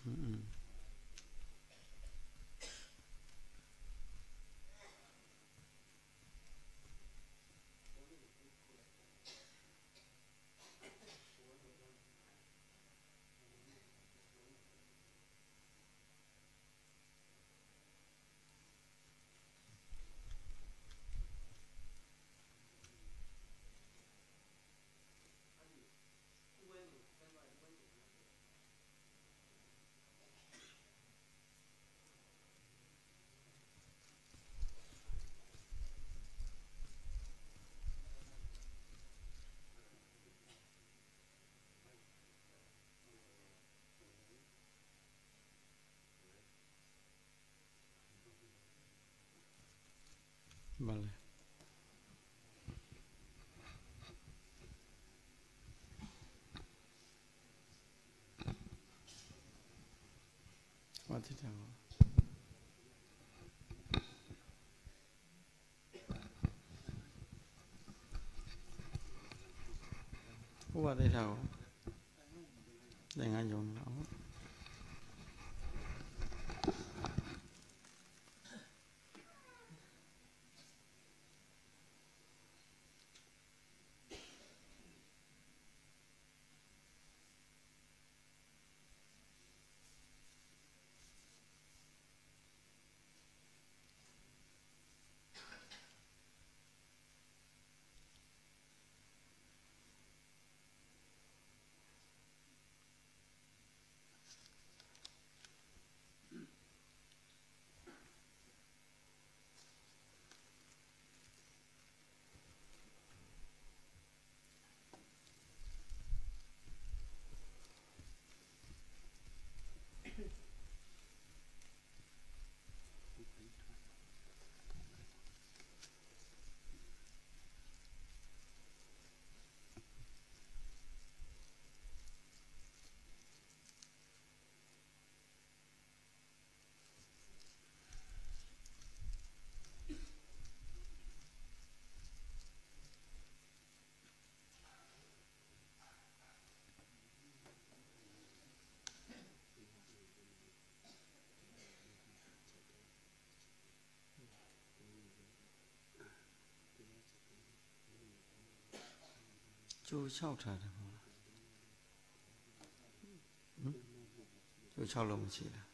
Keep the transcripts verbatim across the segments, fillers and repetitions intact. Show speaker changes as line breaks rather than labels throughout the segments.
Vale. Watitago. Watitago. Dengan jom lah. Chú sáu thật không? Chú sáu lồng chỉ là.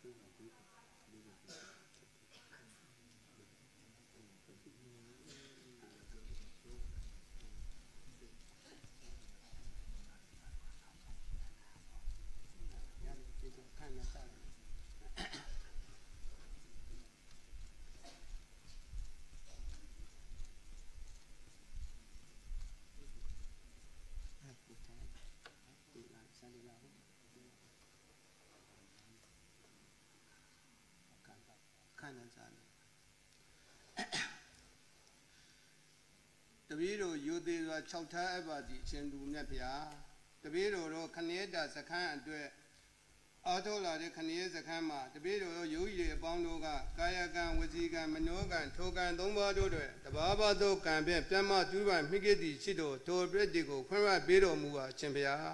Tabiro Yudi Chauta Abadi Chendu Nepia, Tabiro Caneda Sakan and Due Autola de Canesa Kama, Tabiro Yui Bondoga, Kayagan, Wazigan, Manoga, and Toga and Domba Dode, the Baba Do Campe, Pama Duba, Migedi Chido, Tor Bredigo, Quera Biro Mua, Chempia.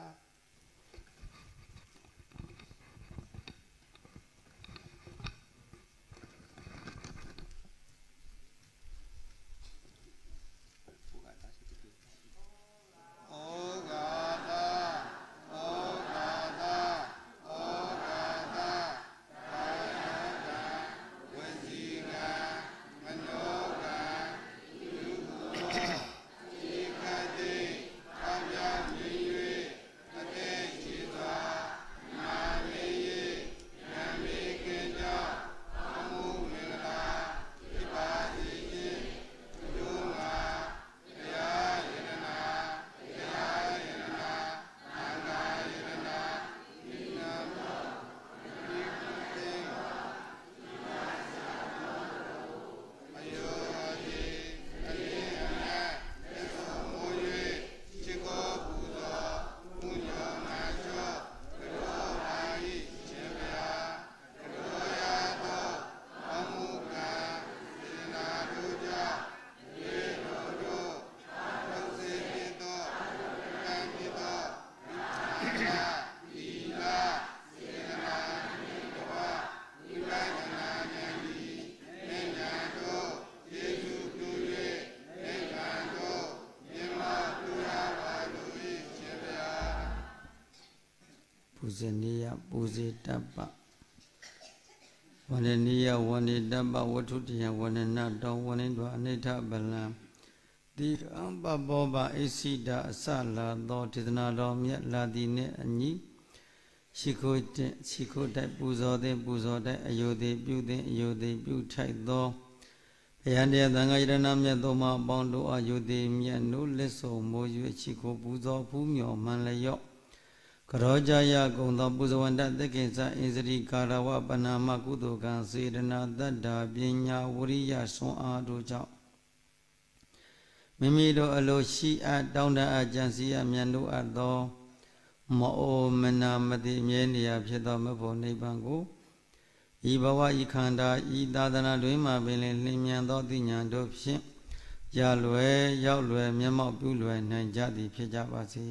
ဇနိယပူဇေတပ္ပဝန္ဒနိယဝန္ဒေတပ္ပဝတ္ထုတယဝန္ဒနတောဝန္ဒိတောအနိဋ္ဌဗလံတိအံပပောပအိစိတအစလာသောဒေသနာတော်မြတ်လာသည်နှင့်အညီရှိခိုးတဲ့ရှိခိုးတိုက်ပူဇော်တဲ့ပူဇော်တိုက်အယုသေးပြုတဲ့အယုသေးပြုထိုက်သောဘုရားတရားသံဃာယရဏမြတ်သောမှာအပေါင်းတို့အယုသေးမြတ်နိုးလက်ဆောင်မိုး၍ရှိခိုးပူဇော်ဖူးမြော်မှန်လျော့ကရောကြယကုံသောပူဇဝန္တသက္ကိစ္စအင်္စရိကာရဝပနာမကုသိုလ်ကံစေတနာတတ္တာပညာဝရိယဆွမ်းအားတို့ကြောင့်မိမိတို့အလိုရှိအပ်တောင်းတအပ်ကြံစည်အပ်မြတ်တို့အပ်သောမအိုမနာမတိမြဲနေရာဖြစ်သောမဖို့နိဗ္ဗာန်ကိုဤဘဝဤခန္ဓာဤသာသနာတွင်မှပင်လျင်လျင်မြန်သောသိဉာဏ်တို့ဖြင့်ရလွယ်ရောက်လွယ်မျက်မှောက်ပြုလွယ်နိုင်ကြသည်ဖြစ်ကြပါစေ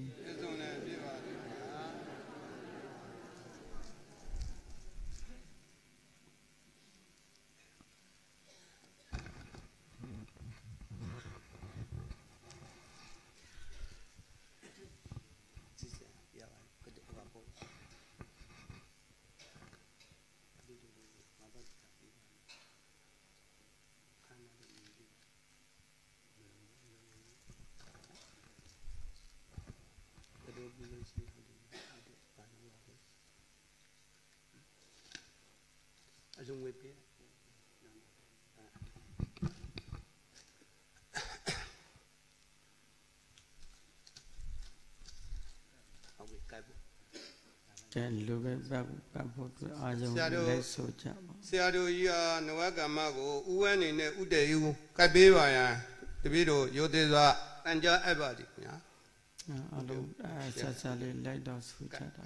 အစုံဝေးပြဟုတ်ပြီကြိုက်ဖို့
တဲ့လူပဲပတ်ပတ်ဖို့အတွက်အာယုံလက်ဆိုကြပါ
ဆရာတို့ကြီးဟာနဝကမ္မကိုဥဝဲနေနဲ့ဥတည်ယူကြိုက်ပေးပါရန်တပည့်တို့ရိုသေစွာတန်ကြားအပ်ပါသည်ခင်ဗျာ
အလုံးအဲဆက်ဆက်လေးလိုက်တော့ဆူကြတာ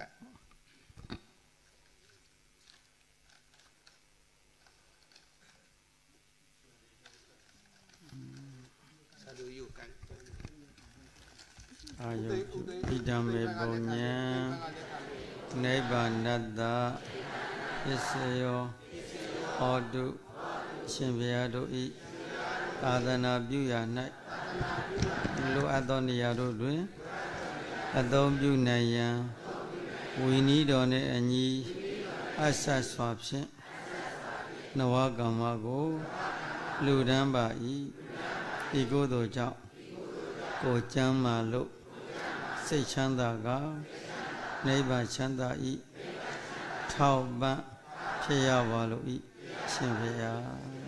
အာယုဣဒံမေပုံညံနိဗ္ဗာနတ္တပစ္စယောဟောတုအရှင်ဘုရားတို့ဤသာသနာပြုရာ၌လိုအပ်သောနေရာတို့တွင်အသုံးပြုနိုင်ရန်ဝိနည်းတော်နှင့်အညီအဆက်စွာဖြင့်နဝကမ္မကိုလူဒန်းပါ၏ဤကိုယ်တို့ကြောင့်ကိုကျမ်းမာလို့စိတ်ချမ်းသာကနိဗ္ဗာန်ချမ်းသာဤထောက်ပံ့ဖြစ်ရပါလို့ဤရှင်ဘုရား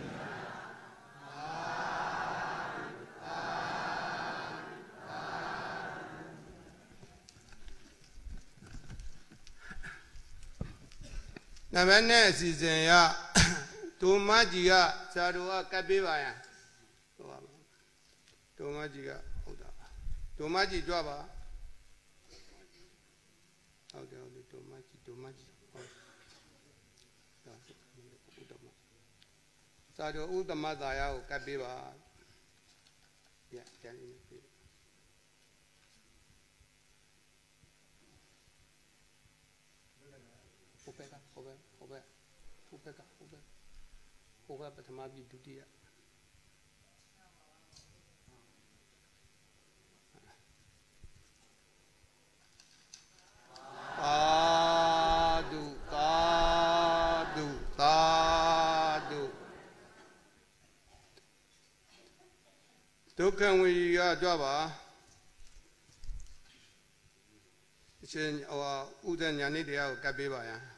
နမနဲ့အစီအစဉ်ရဒုမကြီးကဇာတော်ကကပ်ပေးပါရန်ဟုတ်ပါမယ်ဒုမကြီးကဟုတ်တာပါဒုမကြီးကြွပါဟုတ်တယ်ဟုတ်တယ်ဒုမကြီးဒုမကြီးဟုတ်ဒါဥဒ္ဓမဇာတော်ဥဒ္ဓမသာယာကိုကပ်ပေးပါပြပြန်နေပြီဟုတ်ပဲကဟုတ်ပဲဟုတ်ပဲဟုတ်ပဲကဟုတ်ပဲဟုတ်ပဲပထမပြီးဒုတိယသာဓုသာဓုသာဓုဒုက္ခဝိရိယကြွပါအရှင်ဟိုဥဒ္ဒညာနိတရားကိုကပ်ပေးပါရန်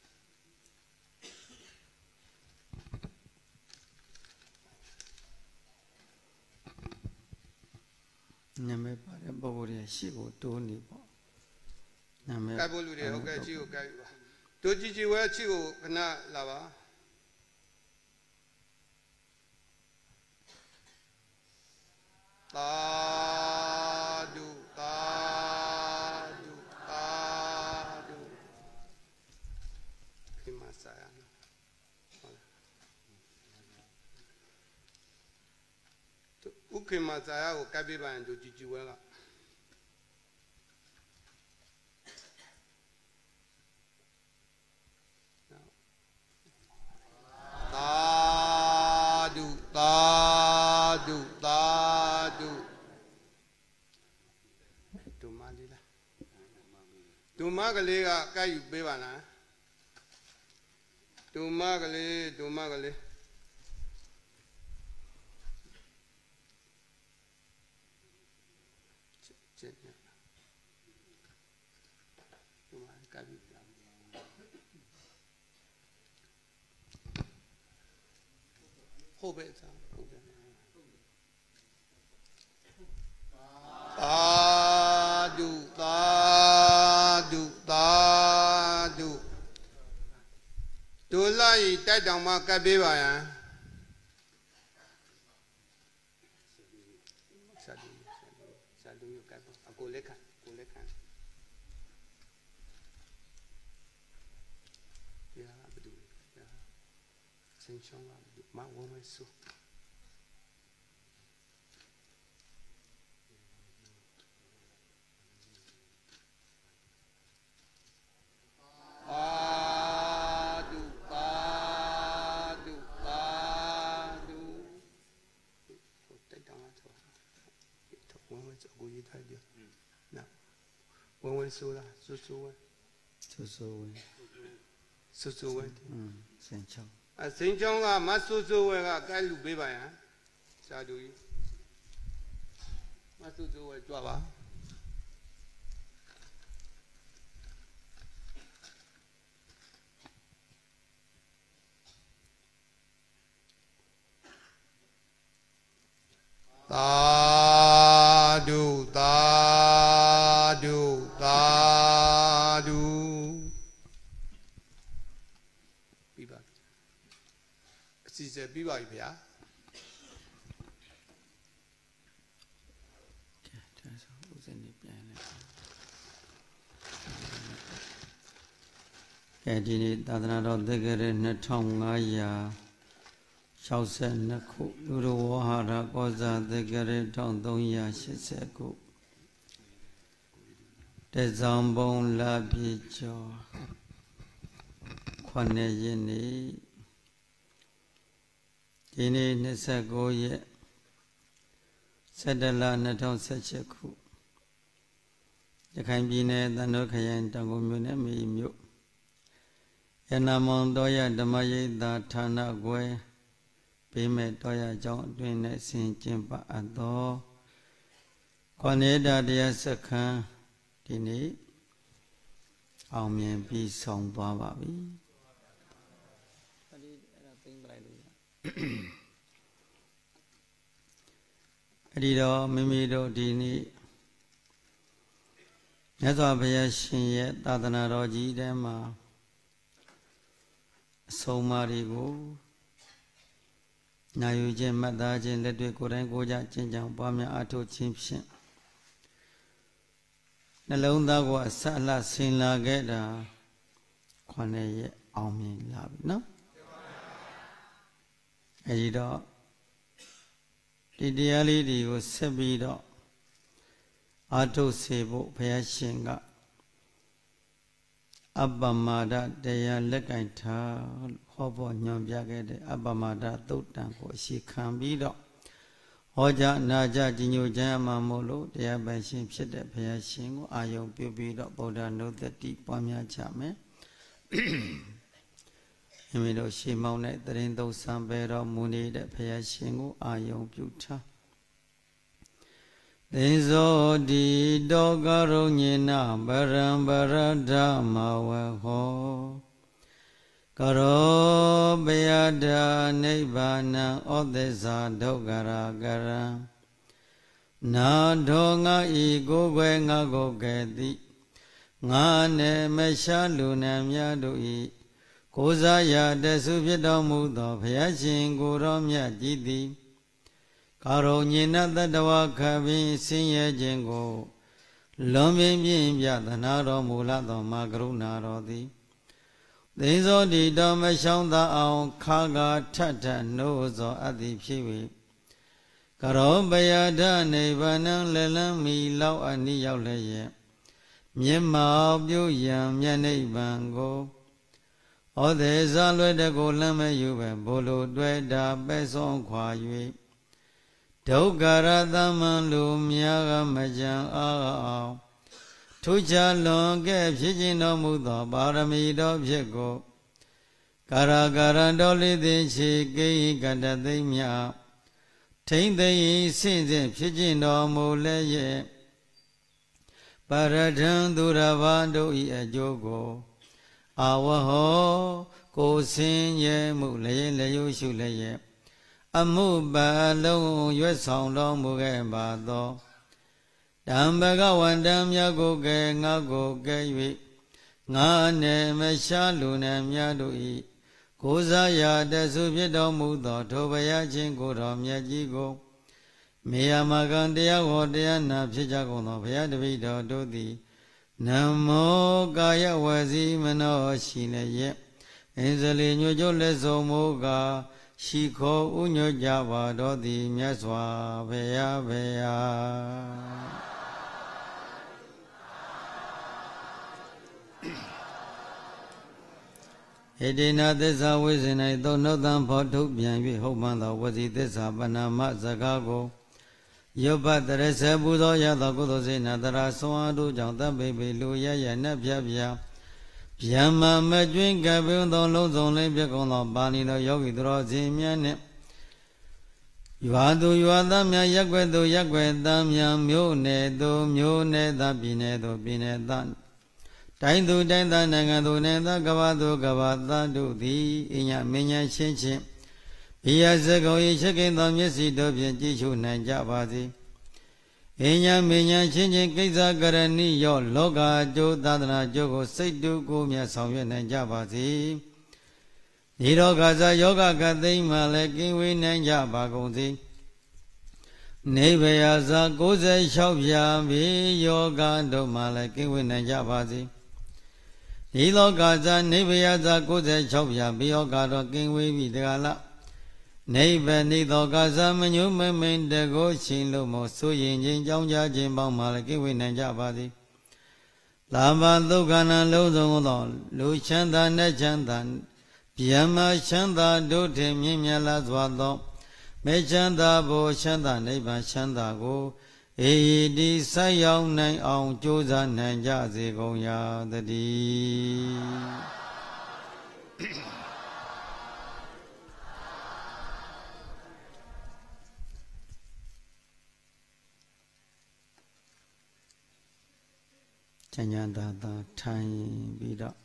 နာမည်ပါတဲ့ပုဂ္ဂိုလ်ရဲ့ရှေ့ကိုတိုးနေပေါ့နာမည်
ကပ်ဖို့လူတွေဟုတ်ကဲ့ရှေ့ကိုကပ်ပါတို့ကြည်ကြည်ဝဲရှေ့ကိုခဏလာပါသာဓုသာဓုသာဓုခိမဆာယနာဥက္ကိမဆာယကိုကပ်ပေးပါရင်တို့ကြည်ကြည်ဝဲကသာဓုသာဓုသာဓုဒုမလေးလားဒုမကလေးကကဲယူပေးပါလားဒုမကလေးဒုမကလေးဟုတ်ပဲသာဟုတ်တယ်သာဓုသာဓုသာဓုဒုလိုက်တိုက်တောင်မှကပ်ပေးပါယံစာဒုစာဒုကပ်အကိုလက်ခံကိုလက်ခံပြာဘဒုပြာစင်ချောင်းကမဝမဆုအာဒုပါဒုပါဒုတိုက်တောင်ဆိုဝဝအကိုရေးထားကြနော်ဝဝဆိုလားဆူဆူဝ
ဆူဆူဝ
ဆူဆူဝ
อืมစင်ချောင်း
အစင်းချောင်းကမဆူဆူဝဲကကဲလူပေးပါယံစာတူကြီးမဆူဆူဝဲကြွပါသာဓုသာဓုသာဓုပြီးပါအစီအစဉ်ပြီးပါပြီဗျာ
ကဲဒါဆိုဦးစင်းနေပြန်လိုက်ကဲဒီနေ့သာသနာတော်သက္ကရာနှစ်ထောင်ငါးရာ၆၂ခုလူတော်ဝဟာရကောဇာသက္ကရာတစ်ထောင်သုံးရာ၈၀ခုတဇံဘုံလာပြေကျော်ခုနှစ်ရက်နေ့ဒီနေ့၂၉ရက်စက်တလ၂၀၁၈ခုရခိုင်ပြည်နယ်သံတော်ခရိုင်တောင်ကုန်းမြို့နယ်မေမြို့ရဏမောင်တော်ရဓမ္မရိပ်သာဌာနကွယ်ပေးမဲ့တော်ရကြောင်းအတွင်းနဲ့ဆင်ကျင်ပါအပ်သောခွန်နေတာတရားစခန်းဒီနေ့အောင်မြင်ပြီးဆောင်သွားပါပြီအဲ့ဒီအဲ့ဒါသိမ့်ပလိုက်လို့အဲ့ဒီတော့မိမိတို့ဒီနေ့မြတ်စွာဘုရားရှင်ရဲ့သာသနာတော်ကြီးထဲမှာအဆုံးအမတွေကိုနာယူခြင်းမှတ်သားခြင်းလက်တွေ့ကိုယ်တိုင်ကိုယ်ကြကျင့်ကြံပွားများအားထုတ်ခြင်းဖြင့်နှလုံးသားကိုအဆက်အလှဆင်လာခဲ့တာခုနှစ်ရက်အောင်မြင်လာပြီနော်အဲဒီတော့ဒီတရားလေးတွေကိုဆက်ပြီးတော့အားထုတ်စေဖို့ဘုရားရှင်ကအပ္ပမဒတရားလက်ကင်ထားဟောပေါ်ညွှန်ပြခဲ့တဲ့အပ္ပမဒသုတ်တံကိုအရှိခံပြီးတော့ဟောကြားနာကြားကြီးညိုကြမ်းမှာမို့လို့တရားပိုင်ရှင်ဖြစ်တဲ့ဘုရားရှင်ကိုအာယုံပြုပြီးတော့ဗုဒ္ဓနုတ္တိပွားများကြမယ်မိမိတို့ရှေးမောင်းတဲ့တရင်သုံးဆံပဲတော်မူနေတဲ့ဘုရားရှင်ကိုအာယုံပြုထားသေဇောတိတောကရုညေနဗရံဗရဒမဝဟောကရောပယဒနိဗ္ဗာနံဩသစ္စာဒုက္ခရာကရံနာထောငါဤကိုယ်ွယ်ငါကိုကဲ့သိငါနဲ့မရှားလူနာများတို့ဤကိုးစားရတဆုဖြစ်တော်မူသောဘုရားရှင်ကိုရောမြတ်ကြီးသည်ကာရုညေနတတဝခပင်ဆင်းရဲခြင်းကိုလွန်ပြင်းပြင်းပြသနာတော်မူလာသောမာကရုဏာတော်သည်သေဇောတိတော်မရှောင်းသာအောင်ခါကာထထနှိုးသောအသည်ဖြစ်၍ကရောပယဒနိဗ္ဗာနံလလံမီလောက်အနိရောက်လည်းရဲ့မျက်မှောက်ပြုရန်မြတ်နိဗ္ဗာန်ကိုဩသေဇာလွယ်တကိုလမ်းမယူပဲဘိုလိုတွေ့တာပဲဆုံးခွာ၍ဒုက္ခရသမံလူများကမကြံအောင်ဒထူးခြားလွန်ကဲ့ဖြစ်ခြင်းတော်မူသောပါရမီတော်ဖြစ်ကိုကာရကာရတော်လေးသည်ချေကိကတသိမ့်မြထိမ့်သိမ့်ဆင့်စဉ်ဖြစ်ခြင်းတော်မူလည်းရဲ့ပါရထံသူရဘာတို့ဤအကျိုးကိုအာဝဟောကိုစင်ရဲ့မှုလည်းလည်းရုပ်ရှုလည်းရဲ့အမှုပါလုံးရွတ်ဆောင်တော်မူခဲ့ပါသောဓမ္မကဝန္တံမြတ်ကိုကဲငါကိုကဲ၍ငါနဲ့မရှားလူနဲ့မြတ်တို့ဤကိုးစားရာတဆုဖြစ်တော်မူသောထိုဘုရားချင်းကိုတော်မြတ်ကြီးကိုမေယမကံတရားဟောတရားနာဖြစ်ကြကုန်သောဘုရားတပည့်တော်တို့သည်နမောကာယဝစီမနောရှိလည်းရဲ့အင်းစလီညွတ်ကျုပ်လက်ဆုံးမူကားရှိခေါ်ဥညွတ်ကြပါတော်သည်မြတ်စွာဘုရားဘုရားဣတိနာသစ္စာဝိဇ္ဇ၌သောနှုတ်သံဖော်ထုတ်ပြန်၍ဟုတ်မှန်သောဝစီသစ္စာပဏာမစကားကိုယောဘတရစေပူသောရသောကုသိုလ်စေနာတရာဆွမ်းအားတို့ကြောင့်တပ်ပိပိလူရရနတ်ပြပြဗျမ္မာမကျွင်းကပြုံးသောလုံးစုံလေးပြကုန်သောပါဏိသောယောဂီသူတော်စင်များနှင့်ရွာသူရွာသားများရက်ွယ်သူရက်ွယ်သားများမြို့နယ်သူမြို့နယ်သားပြည်နယ်သူပြည်နယ်သားတိုင်းသူတိုင်းသားနိုင်ငံသူနိုင်ငံသားကဘာသူကဘာသားတို့သည်အညာမင်းညာချင်းချင်းဘိယဇဂုံ၏ချက်ကိန်းသောမျက်စိတို့ဖြင့်ကြည့်ရှုနိုင်ကြပါစေအညာမင်းညာချင်းချင်းကိစ္စကရဏိယောလောကအကျိုးသာသနာကျိုးကိုစိတ်တူကိုမြတ်ဆောင်ရွက်နိုင်ကြပါစေဒီတော့ကစားယောဂကသိမ့်မှလည်းကင်းဝေးနိုင်ကြပါကုန်စေနေဗယဇာ၉၆ဖြာဘေယောဂတို့မှလည်းကင်းဝေးနိုင်ကြပါစေဒီလောကဇာနေဗယဇာ၉၆ဖြာဘေယောဂတော့ကင်းဝေးပြီတကလားနိဗ္ဗာန်ဤသောကဇာမညုမမိန်တကိုရှင်လို့မို့ဆိုရင်ချင်းကြောင်းကြခြင်းပေါင်းမှလည်းကင်းဝေးနိုင်ကြပါစေလာမဒုက္ခနာလုံးစုံသောလူချမ်းသာနဲ့ချမ်းသာဗျမချမ်းသာတို့ထင်မြင့်မြတ်လာစွာသောမေချမ်းသာဘိုချမ်းသာနိဗ္ဗာန်ချမ်းသာကိုအေဒီဆိုက်ရောက်နိုင်အောင်ကြိုးစားနိုင်ကြစေကုန်ရာတည်းချမ်းသာသာထိုင်ပြီးတော့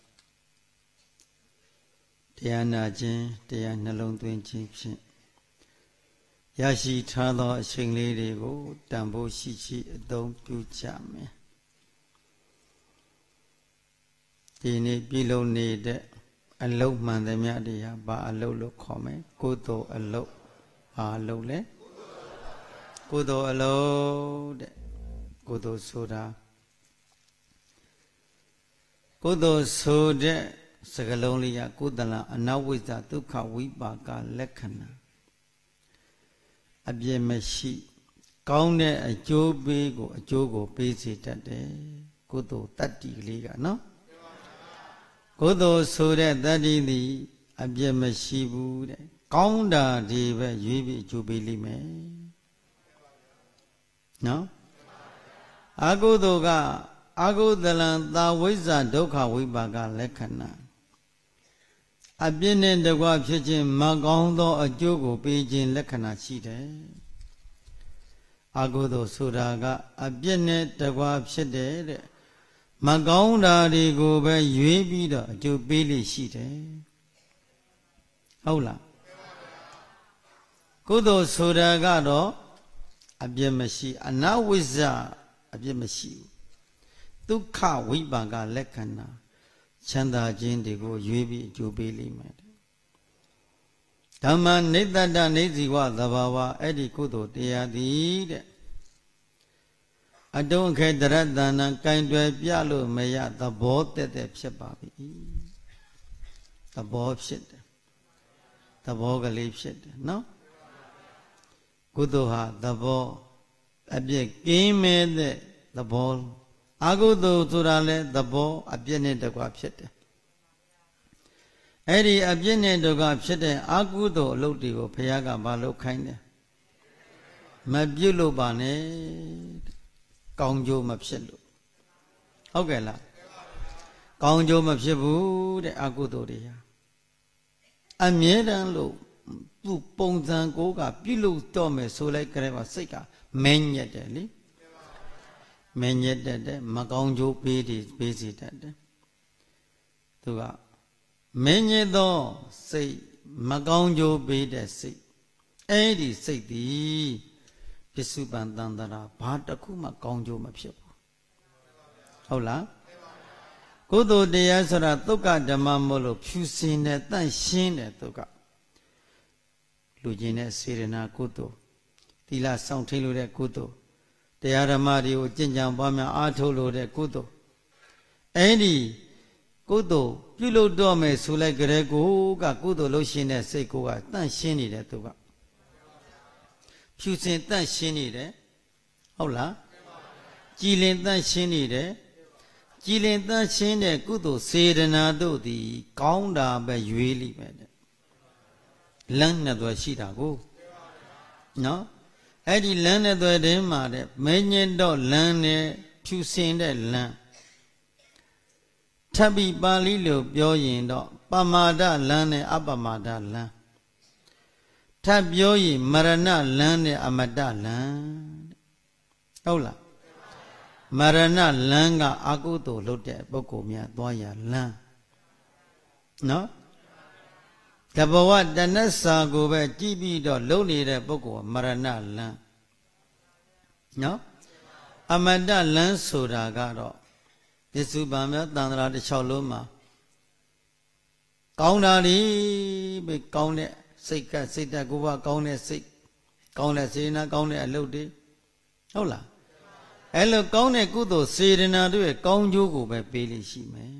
တရားနာခြင်းတရားနှလုံးသွင်းခြင်းဖြင့်ရရှိထားသောအချိန်လေးတွေကိုတန်ဖိုးရှိရှိအသုံးပြုကြမယ်ဒီနေ့ပြုလုပ်နေတဲ့အလုပ်မှန်သမျှတရားဘာအလုပ်လို့ခေါ်မယ်ကုသိုလ်အလုပ်ဘာအလုပ်လဲကုသိုလ်အလုပ်တဲ့ကုသိုလ်ဆိုတာကုသိုလ်ဆိုတဲ့စကားလုံးလေးကကုသလအနဝိဇ္ဇဒုက္ခဝိပါကလက္ခဏာအပြည့်မရှိကောင်းတဲ့အကျိုးပေးကိုအကျိုးကိုပေးစေတတ်တယ်ကုသိုလ်တတ္တိလေးကနော်ကုသိုလ်ဆိုတဲ့တတ္တိသည်အပြည့်မရှိဘူးတဲ့ကောင်းတာဒီပဲရွေးပြီးအကျိုးပေးလိမ့်မယ်နော်အကုသိုလ်ကအကုသလံသာဝိဇ္ဇဒုက္ခဝိပါကလက္ခဏာအပြည့်နဲ့တကွဖြစ်ခြင်းမကောင်းသောအကျိုးကိုပေးခြင်းလက္ခဏာရှိတယ်အကုသိုလ်ဆိုတာကအပြည့်နဲ့တကွဖြစ်တယ်တဲ့မကောင်းတာတွေကိုပဲရွေးပြီးတော့အကျိုးပေးလိရှိတယ်ဟုတ်လားကုသိုလ်ဆိုတာကတော့အပြည့်မရှိအနဝိဇ္ဇအပြည့်မရှိဘူးဒုက္ခဝိပါကလက္ခဏာချမ်းသာခြင်းတွေကိုရွေးပြီးအကျိုးပေးလိမ့်မယ်ဓမ္မနိတ္တတနေဇီဝသဘာဝအဲ့ဒီကုသိုလ်တရားသည်တဲ့အတုံးခေတရတဏံကင်တွယ်ပြလို့မရသဘောတက်တက်ဖြစ်ပါပြီသဘောဖြစ်တယ်သဘောကလေးဖြစ်တယ်နော်ကုသိုလ်ဟာသဘောအပြည့်ကင်းမဲ့တဲ့သဘောအကုသိုလ်ဆိုတာလဲသဘောအပြည့်နဲ့တကွဖြစ်တယ်အဲ့ဒီအပြည့်နဲ့တကွဖြစ်တဲ့အကုသိုလ်အလုပ်တွေကိုဘုရားကမလုပ်ခိုင်းတယ်မပြုတ်လို့ပါနဲ့ကောင်းကျိုးမဖြစ်လို့ဟုတ်ကဲ့လားကောင်းကျိုးမဖြစ်ဘူးတဲ့အကုသိုလ်တွေဟာအမြဲတမ်းလို့သူ့ပုံစံကိုကပြုလုပ်တော့မယ်ဆိုလိုက်ကြတဲ့မှာစိတ်ကမင်းညက်တယ်လေမင်းညက်တဲ့မကောင်းကျိုးပေးတယ်ပေးစီတတ်တယ်သူကမင်းညက်သောစိတ်မကောင်းကျိုးပေးတဲ့စိတ်အဲ့ဒီစိတ်သည်ပစ္စုပန်တန်တရာဘာတစ်ခုမှကောင်းကျိုးမဖြစ်ဘူးဟုတ်လားကုသိုလ်တရားဆိုတာသုက္ကဓမ္မမို့လို့ဖြူစင်တဲ့တန့်ရှင်းတဲ့သုက္ကလူကျင်တဲ့စေရနာကုသိုလ်သီလစောင့်ထိန်လို့တဲ့ကုသိုလ်တရားဓမ္မတွေကိုကျင့်ကြံပွားများအားထုတ်လို့တဲ့ကုသိုလ်အဲ့ဒီကုသိုလ်ပြုလုပ်တော့မယ်ဆိုလိုက်ကြတဲ့ကိုကကုသိုလ်လို့ရှင်းတဲ့စိတ်ကိုကတန့်ရှင်းနေတဲ့သူကဖြူစင်တန့်ရှင်းနေတယ်ဟုတ်လားကြည်လင်တန့်ရှင်းနေတယ်ကြည်လင်တန့်ရှင်းတဲ့ကုသိုလ်စေတနာတို့သည်ကောင်းတာပဲရွေးလိမ့်မယ်တဲ့လမ်းနဲ့သွယ်ရှိတာကိုနော်အဲ့ဒီလမ်းနဲ့သွယ်တင်းမှာတဲ့မင်းညင်တော့လမ်းနဲ့ဖြူစင်တဲ့လမ်းထပ်ပြီးပါဠိလိုပြောရင်တော့ပမာဒလမ်းနဲ့အပမာဒလမ်းထပ်ပြောရင်မရဏလမ်းနဲ့အမတလမ်းဟုတ်လားမရဏလမ်းကအကုသိုလ်လုပ်တဲ့ပုဂ္ဂိုလ်များသွားရလမ်းနော်တဘဝတဏ္ဍစာကိုပဲကြည့်ပြီးတော့လုံနေတဲ့ပုဂ္ဂိုလ်မရဏလမ်းနော်အမတလမ်းဆိုတာကတော့ပစ္စုပန်များတန်ត្រာတစ်ချောက်လုံးမှာကောင်းတာလေးပဲကောင်းတဲ့စိတ်ကစိတ်တကူပါကောင်းတဲ့စိတ်ကောင်းတဲ့စေနာကောင်းတဲ့အလုပ်တွေဟုတ်လားအဲ့လိုကောင်းတဲ့ကုသိုလ်စေတနာတို့ရဲ့ကောင်းကျိုးကိုပဲပေးလိမ့်ရှိမယ်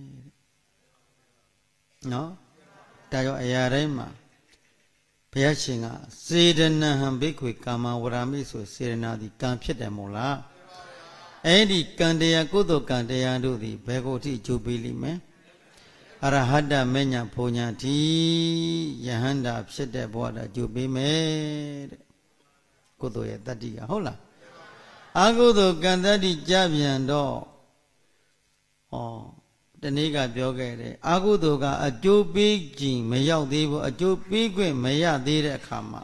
နော်ဒါကြောင့်အရာတိုင်းမှာဘုရားရှင်ကစေတနာဟံဘိက္ခွေကာမဝရမိဆိုစေတနာဒီကံဖြစ်တယ်မို့လားအဲ့ဒီကံတရားကုသိုလ်ကံတရားတို့သည်ဘယ်ကိုအထိကျိုးပေးလိမ့်မယ်အရဟတမေညာဘုံညာတိယဟန္တာဖြစ်တဲ့ဘဝတာကျိုးပေးမယ်တဲ့ကုသိုလ်ရဲ့တတ္တိကဟုတ်လားအကုသိုလ်ကံတတ္တိကြပြန်တော့ဩတနေ့ကပြောခဲ့တယ်အကုသိုလ်ကအကျိုးပေးခြင်းမရောက်သေးဘူးအကျိုးပေးခွင့်မရသေးတဲ့အခါမှာ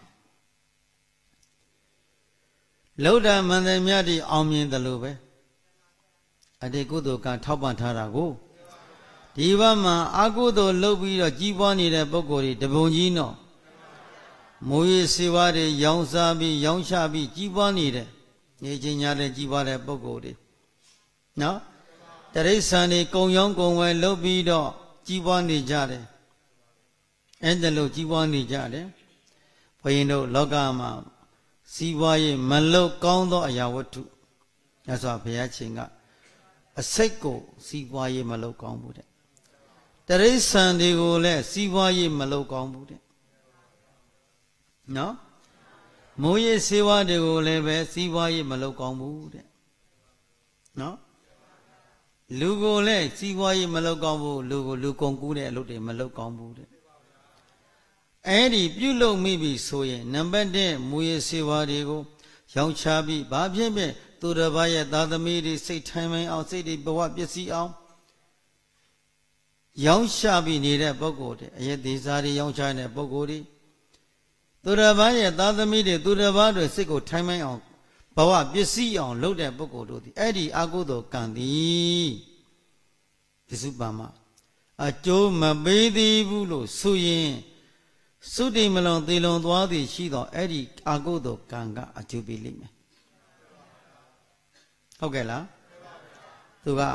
လောဒမန္တမြတ်တိအောင်မြင်တယ်လို့ပဲအတေကုသိုလ်ကထောက်ပံ့ထားတာကိုဒီဘက်မှာအကုသိုလ်လုပ်ပြီးတော့ကြီးပွားနေတဲ့ပုဂ္ဂိုလ်တွေတပုံကြီးနော်မိုးရေစေဝါတွေရောင်းစားပြီးရောင်းချပြီးကြီးပွားနေတဲ့နေချင်းညာတဲ့ကြီးပွားတဲ့ပုဂ္ဂိုလ်တွေနော်တရိษံတွေကုံရောင်းကုံဝယ်လုပ်ပြီးတော့ကြီးပွားနေကြတယ်အဲ့ဒါလို့ကြီးပွားနေကြတယ်ဘုရင်တို့လောကမှာစီးပွားရေးမလုပ်ကောင်းသောအရာဝတ္ထုညဆိုဘုရားရှင်ကအစိတ်ကိုစီးပွားရေးမလုပ်ကောင်းဘူးတဲ့တရိษံတွေကိုလည်းစီးပွားရေးမလုပ်ကောင်းဘူးတဲ့နော်မိုးရေစေဝါတွေကိုလည်းပဲစီးပွားရေးမလုပ်ကောင်းဘူးတဲ့နော်လူကိုလည်းစီးပွားရေးမလုပ်ကောင်းဘူးလူကိုလူကုန်ကူးတဲ့အလုပ်တွေမလုပ်ကောင်းဘူးတဲ့အဲ့ဒီပြုလုပ်မိပြီဆိုရင်နံပါတ်တစ်မိုးရေစေဝါတွေကိုရောင်းချပြီးဘာဖြစ်ဖြစ်သူတစ်ပါးရဲ့သာသမီတွေစိတ်ထိုင်မိုင်းအောင်စိတ်တွေဘဝပျက်စီးအောင်ရောင်းချပြီးနေတဲ့ပုဂ္ဂိုလ်တွေအရေးသေးစားတွေရောင်းချနေတဲ့ပုဂ္ဂိုလ်တွေသူတစ်ပါးရဲ့သာသမီတွေသူတစ်ပါးတွေစိတ်ကိုထိုင်မိုင်းအောင်ဘဝပျက်စီးအောင်လုပ်တဲ့ပုဂ္ဂိုလ်တို့ဒီအဲ့ဒီအကုသိုလ်ကံသည်ပစ္စုပန်မှာအကျိုးမပေးသေးဘူးလို့ဆိုရင်သုတိမလွန်သေလွန်သွားသည်ရှိတော့အဲ့ဒီအကုသိုလ်ကံကအကျိုးပေးလိမ့်မယ်ဟုတ်ကဲ့လားသူက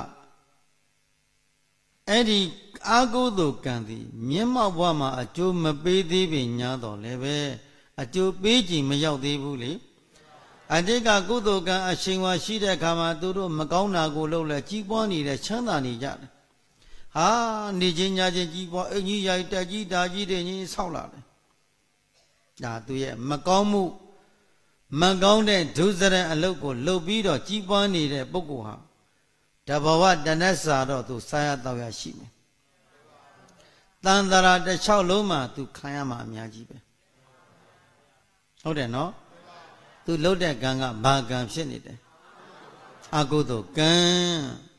အဲ့ဒီအကုသိုလ်ကံသည်မျက်မှောက်ဘဝမှာအကျိုးမပေးသေးပင်ညာတော့လည်းပဲအကျိုးပေးခြင်းမရောက်သေးဘူးလေအတိတ်ကကုသိုလ်ကံအရှင်ဝါရှိတဲ့အခါမှာသူတို့မကောင်းတာကိုလုပ်လဲကြီးပွားနေတဲ့ချမ်းသာနေကြတယ်ဟာနေချင်းညာချင်းကြီးပွားအင်ကြီးရိုက်တက်ကြီးတာကြီးတွေကြီးဆောက်လာတယ်ဒါသူရဲ့မကောင်းမှုမကောင်းတဲ့ဒုစရအလုပ်ကိုလုပ်ပြီးတော့ကြီးပွားနေတဲ့ပုဂ္ဂိုလ်ဟာတဘဝတဏ္ဍစာတော့သူစားရတော့ရရှိမယ်တန်တရာတစ်ချောက်လုံးမှာသူခံရမှာအများကြီးပဲဟုတ်တယ်နော်သူလှုပ်တဲ့ကံကဘာကံဖြစ်နေတယ်အကုသိုလ်ကံ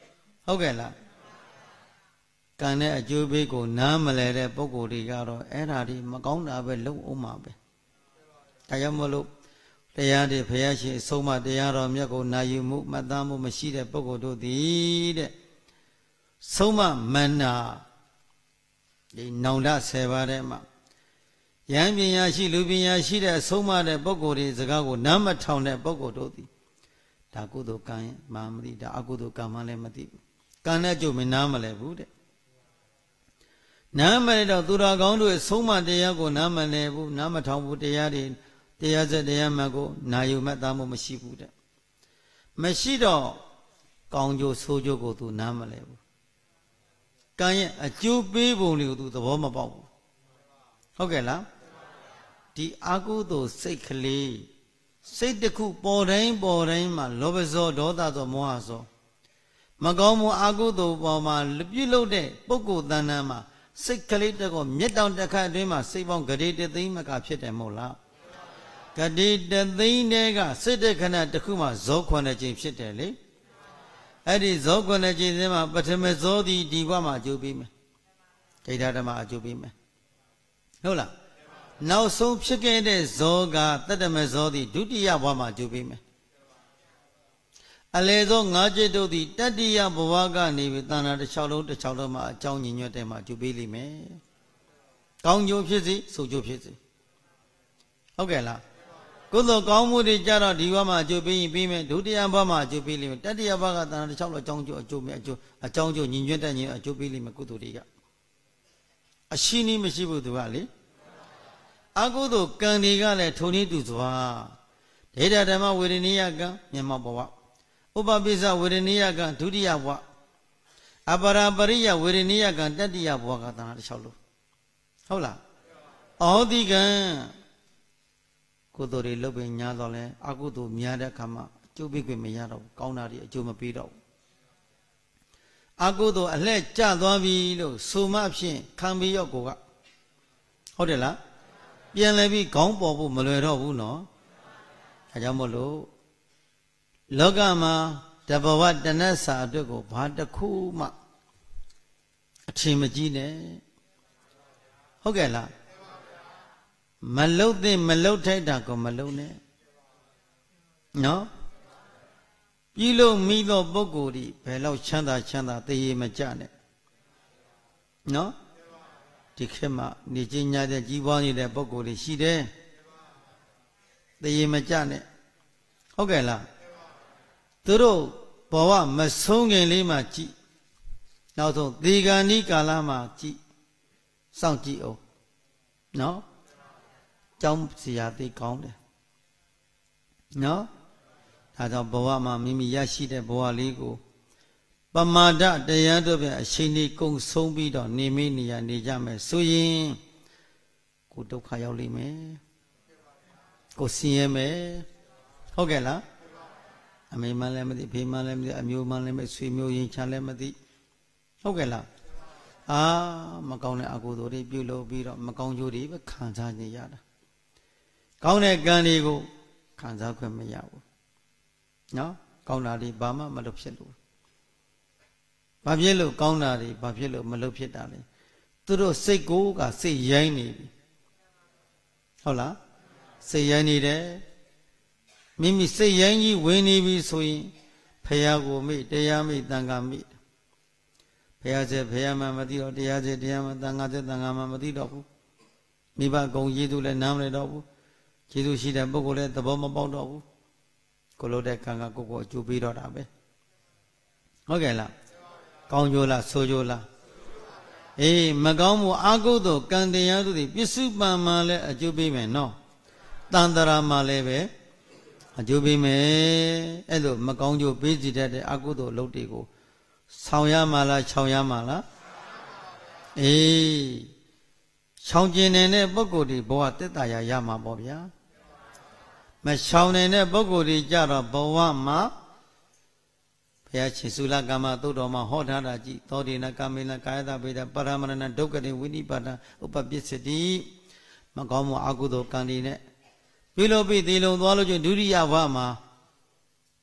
ဟုတ်ကဲ့လားကံနဲ့အကျိုးပေးကိုနားမလဲတဲ့ပုဂ္ဂိုလ်တွေကတော့အဲ့ဓာတွေမကောင်းတာပဲလုံးအောင်မှာပဲဒါကြောင့်မလို့တရားတွေဘုရားရှင်ဆုံးမတရားတော်မြတ်ကိုနာယူမှုမှတ်သားမှုမရှိတဲ့ပုဂ္ဂိုလ်တို့သည်တဲ့ဆုံးမမန္နာဒီနောင်တဆယ်ပါးထဲမှာယံပညာရှိလူပညာရှိတဲ့ဆုံးမတဲ့ပုဂ္ဂိုလ်တွေစကားကိုနားမထောင်တဲ့ပုဂ္ဂိုလ်တို့သည်ဒါကုသိုလ်ကံမှမသိဒါအကုသိုလ်ကံမှလည်းမသိဘူးကံနဲ့ကြုံမနားမလဲဘူးတဲ့နားမလဲတော့သူတော်ကောင်းတို့ဆုံးမတရားကိုနားမလဲဘူးနားမထောင်ဘူးတရားတွေတရားစက်တရားမှတ်ကိုနာယူမှတ်သားမှုမရှိဘူးတဲ့မရှိတော့ကောင်းကျိုးဆိုးကျိုးကိုသူနားမလဲဘူးကံရဲ့အကျိုးပေးပုံတွေကိုသူသဘောမပေါက်ဘူးဟုတ်ကဲ့လားဒီအာကုသိုလ်စိတ်ကလေးစိတ်တစ်ခုပေါ်တိုင်းပေါ်တိုင်းမှာလောဘဇောဒေါသဇောမောဟဇောမကောင်းမှုအာကုသိုလ်ပေါ်မှာပြုလုပ်တဲ့ပုဂ္ဂိုလ်တဏ္ဍာမှာစိတ်ကလေးတကောမြတ်တောင်တစ်ခါအတွင်းမှာစိတ်ပေါင်းဂရေတသိန်းမကဖြစ်တယ်မဟုတ်လားဂရေတသိန်းတဲကစိတ်တခဏတစ်ခုမှဇောခွန်တဲ့ခြင်းဖြစ်တယ်လေအဲ့ဒီဇောခွန်တဲ့ခြင်းထဲမှာပထမဇောသည်ဒီဘဝမှာအကျိုးပေးမယ်ဒိဋ္ဌဓမ္မအကျိုးပေးမယ်ဟုတ်လားနောက်ဆုံးဖြစ်ခဲ့တဲ့ဇောကတတ္တမဇောသည်ဒုတိယဘဝမှာအကျိုးပေးမယ်အလေသောငါးจิตတို့သည်တတိယဘဝကနေပြီးတဏ္ဍာတစ်ချောင်းလုံးတစ်ချောင်းလုံးမှာအကြောင်းညင်ညွတ်တဲ့မှာအကျိုးပေးလိမ့်မယ်ကောင်းကျိုးဖြစ်စေဆိုးကျိုးဖြစ်စေဟုတ်ကဲ့လားကုသိုလ်ကောင်းမှုတွေကြတော့ဒီဘဝမှာအကျိုးပေးရင်ပြီးမယ်ဒုတိယဘဝမှာအကျိုးပေးလိမ့်မယ်တတိယဘဝကတဏ္ဍာတစ်ချောင်းလုံးအကြောင်းကျိုးအကျိုးမဲ့အကျိုးအကြောင်းကျိုးညင်ညွတ်တဲ့ညင်အကျိုးပေးလိမ့်မယ်ကုသိုလ်တွေကအရှိနည်းမရှိဘူးသူကလေအကုသိုလ်ကံတွေကလည်းထုံနည်းတူစွာဒိဋ္ဌဓမ္မဝေဒနိယကံမျက်မှောက်ဘဝဥပပိစ္ဆဝေဒနိယကံဒုတိယဘဝအပရာပရိယဝေဒနိယကံတတိယဘဝကတဏ္ဍာတစ်ချောင်းလုံးဟုတ်လားအောတိကံကုသိုလ်တွေလုပ်ပြီးညာတော့လဲအကုသိုလ်များတဲ့အခါမှာအကျိုးပေးခွင့်မရတော့ဘူးကောင်းတာတွေအကျိုးမပေးတော့ဘူးအကုသိုလ်အလှဲ့ကျသွားပြီလို့ဆိုမှဖြင့်ခံပြီးရောက်ကိုကဟုတ်တယ်လားပြန်လဲပြီးခေါင်းပေါ်ဖို့မလွယ်တော့ဘူးနော်အဲကြောင့်မို့လို့လောကမှာတဘဝတဏ္ဍစာအတွက်ကိုဘာတစ်ခုမှအထင်မကြီးနဲ့ဟုတ်ကဲ့လားမလုတ်တဲ့မလုတ်ထိုက်တာကိုမလုတ်နဲ့နော်ပြီးလို့မိသောပုဂ္ဂိုလ်ဒီဘယ်လောက်ချမ်းသာချမ်းသာတည်ရမကြနဲ့နော်ဒီခေတ်မှာနေချင်းညာတဲ့ကြီးပွားနေတဲ့ပုဂ္ဂိုလ်တွေရှိတယ်တည်ရမကြနဲ့ဟုတ်ကဲ့လားသူတို့ဘဝမဆုံးခင်လေးမှာကြည်နောက်ဆုံးဒီကံဤကာလမှာကြည်စောင့်ကြည့်အောင်နော်ကျောင်းစရာသိကောင်းတယ်နော်ဒါကြောင့်ဘဝမှာမိမိရရှိတဲ့ဘဝလေးကိုပမာဒတရားတို့ပြန်အချိန်လေးကုံဆုံးပြီးတော့နေမေးနေရနေကြမယ်ဆိုရင်ကိုဒုက္ခရောက်လိမ့်မယ်ကိုဆင်းရဲမယ်ဟုတ်ကဲ့လားအမေမှလည်းမသိဖေမှလည်းမသိအမျိုးမှလည်းမသိဆွေမျိုးရင်းချလည်းမသိဟုတ်ကဲ့လားအာမကောင်းတဲ့အကုသိုလ်တွေပြုလုပ်ပြီးတော့မကောင်းကျိုးတွေပဲခံစားနေရတာကောင်းတဲ့ကံတွေကိုခံစားခွင့်မရဘူးနော်ကောင်းတာတွေဘာမှမလုပ်ဖြစ်လို့ဘာဖြစ်လို့ကောင်းတာတွေဘာဖြစ်လို့မလုပ်ဖြစ်တာလဲသူတို့စိတ်ကိုကစိတ်ရိုင်းနေပြီဟုတ်လားစိတ်ရိုင်းနေတယ်မိမိစိတ်ရိုင်းကြီးဝင်နေပြီဆိုရင်ဖရာကိုမိတရားမိတန်ခါမိဖရာစေဖရာမှမသိတော့တရားစေတရားမှတန်ခါစေတန်ခါမှမသိတော့ဘူးမိဘဂုံကျေးဇူးလည်းနားမလည်တော့ဘူးကျေးဇူးရှိတဲ့ပုဂ္ဂိုလ်လည်းသဘောမပေါက်တော့ဘူးကိုလို့တဲ့ကံကကိုကိုအကျိုးပေးတော့တာပဲဟုတ်ကဲ့လားကောင်းကျိုးလားဆိုးကျိုးလားအေးမကောင်းမှုအကုသိုလ်ကံတရားတို့သည်ပစ္စုပန်မှာလည်းအကျိုးပေးမယ်နော်တန်တရာမှာလည်းပဲအကျိုးပေးမယ်အဲ့လိုမကောင်းကျိုးပေးစီတတ်တဲ့အကုသိုလ်အလုပ်တွေကိုဆောင်ရမှာလားခြောင်ရမှာလားအေးခြောင်ကျင်နေတဲ့ပုဂ္ဂိုလ်တွေဘဝတက်တာရရမှာပေါ့ဗျာမခြောင်နေတဲ့ပုဂ္ဂိုလ်တွေကြတော့ဘဝမှာဘုရားရှင်သုလကမ္မသုတ်တော်မှာဟောထားတာကြည့်သောတိနကာမေနကာယတဗေဒပရမရဏဒုက္ခတိဝိနိပါဒဥပပစ္စတိမကောင်းမှုအကုသိုလ်ကံတွေနဲ့ပြုလို့ပြီးဒီလုံသွားလို့ချင်းဒုတိယဘဝမှာ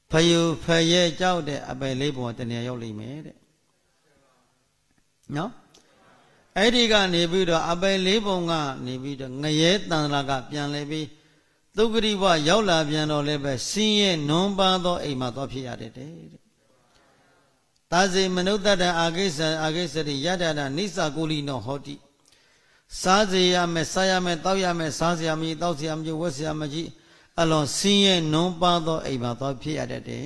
ဖယုဖရဲကြောက်တဲ့အပယ်လေးပုံတနေရောက်လိမ့်မယ်တဲ့နော်အဲ့ဒီကနေပြီးတော့အပယ်လေးပုံကနေပြီးတော့ငရဲတန်ត្រာကပြန်လဲပြီးသုဂရိဘရောက်လာပြန်တော့လည်းပဲဆင်းရဲနွမ်းပါသောအိမ်မှာသွားဖြစ်ရတဲ့တဲ့သာဇေမနုဿတံအာဂိစ္စအာဂိစ္စရိယတနာနိစ္စကိုလိနောဟောတိစားစေရမယ်စားရမယ်တောက်ရမယ်စားစရာမကြီးတောက်စရာမကြီးဝတ်စရာမကြီးအလွန်ဆင်းရဲနွမ်းပါသောအိမ်မှာသွားဖြစ်ရတဲ့တဲ့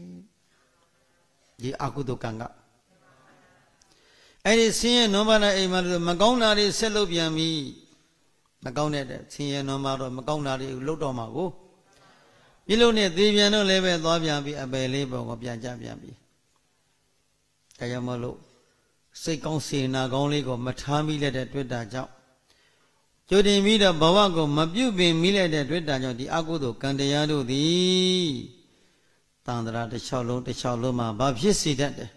ဒီအကုသိုလ်ကံကအဲ့ဒီဆင်းရဲနွမ်းပါတဲ့အိမ်မှာမကောင်းတာတွေဆက်လုပ်ပြန်ပြီမကောင်းတဲ့ဆင်းရဲနွမ်းပါတော့မကောင်းတာတွေလှုပ်တော့မှာကိုပြုလုပ်နေသေးပြန်တော့လည်းပဲသွားပြန်ပြီအပယ်လေးပုံကိုပြန်ကြပြန်ပြီဒါကြောင့်မလို့စိတ်ကောင်းစေနာကောင်းလေးကိုမထားမိလက်တဲ့တွေ့တာကြောင့်ကြိုတင်ပြီးတော့ဘဝကိုမပြုတ်ပင်မိလက်တဲ့တွေ့တာကြောင့်ဒီအကုသိုလ်ကံတရားတို့သည်တန်ត្រာတစ်လျှောက်လုံးတစ်လျှောက်လုံးမှာဘာဖြစ်စေတတ်တယ်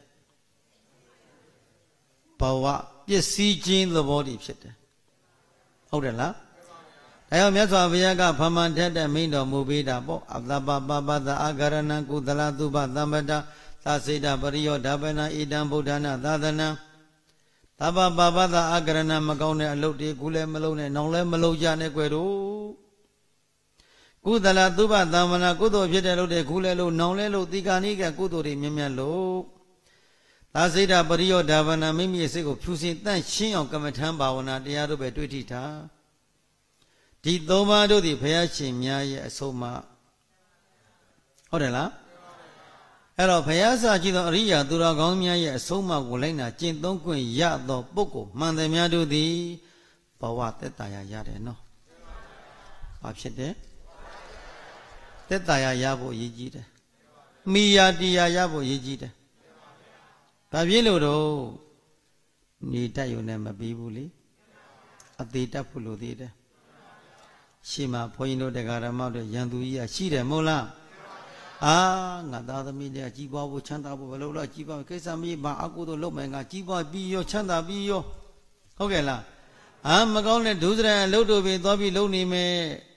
ဘဝပစ္စည်းချင်းသဘောတည်းဖြစ်တယ်ဟုတ်တယ်လားဒါကြောင့်မြတ်စွာဘုရားကဖမန်ထက်တဲ့မိန့်တော်မူပေးတာပေါ့အတ္တပပပသအာဂရဏံကုသလသုဘသမ္ပတသစေတပရိယောဓပနဣတံဗုဒ္ဓနာသာသနံသဗ္ဗပပသအာဂရဏမကောင်းတဲ့အလုပ်တွေခုလည်းမလုပ်နဲ့နောင်လည်းမလုပ်ကြနဲ့ကွယ်တို့ကုသလသုဘသမ္ပနာကုသိုလ်ဖြစ်တဲ့လုပ်တွေခုလည်းလို့နောင်လည်းလို့တိကာနိကကုသိုလ်တွေမြတ်မြတ်လို့သာစေတပရိယောဓပနမိမိရဲ့စိတ်ကိုဖြူစင်တန့်ရှင်းအောင်ကမ္မထံဘာဝနာတရားတို့ပဲတွေ့ထိတာဒီသုံးပါးတို့သည်ဘုရားရှင်များရဲ့အဆုံးအမဟုတ်တယ်လားအဲ့တော့ဘုရားစာကြည့်သောအရိယာသူတော်ကောင်းများရဲ့အဆုံးအမကိုလိုက်နာကျင့်သုံးခွင့်ရသောပုဂ္ဂိုလ်မှန်တယ်များတို့သည်ဘဝသက်သာရရတယ်နော်ဘာဖြစ်တယ်သက်သာရရဖို့အရေးကြီးတယ်မိယာတရားရဖို့အရေးကြီးတယ်ဘာဖြစ်လို့တော့နေတတ်ရုံနဲ့မပြီးဘူးလေအသေးတတ်ဖို့လိုသေးတယ်ရှေ့မှာဘုန်းကြီးတို့တရားဓမ္မတို့ရန်သူကြီးကရှိတယ်မဟုတ်လားအာငါသားသမီးတွေကကြီးပွားဖို့ချမ်းသာဖို့ဘယ်လိုလဲကြီးပွားကိစ္စမကြီးဘာအကုသို့လုပ်မယ်ငါကြီးပွားပြီးရောချမ်းသာပြီးရောဟုတ်ကဲ့လားအာမကောင်းတဲ့ဒုစရအလုပ်တို့ပဲသွားပြီးလုပ်နေမယ်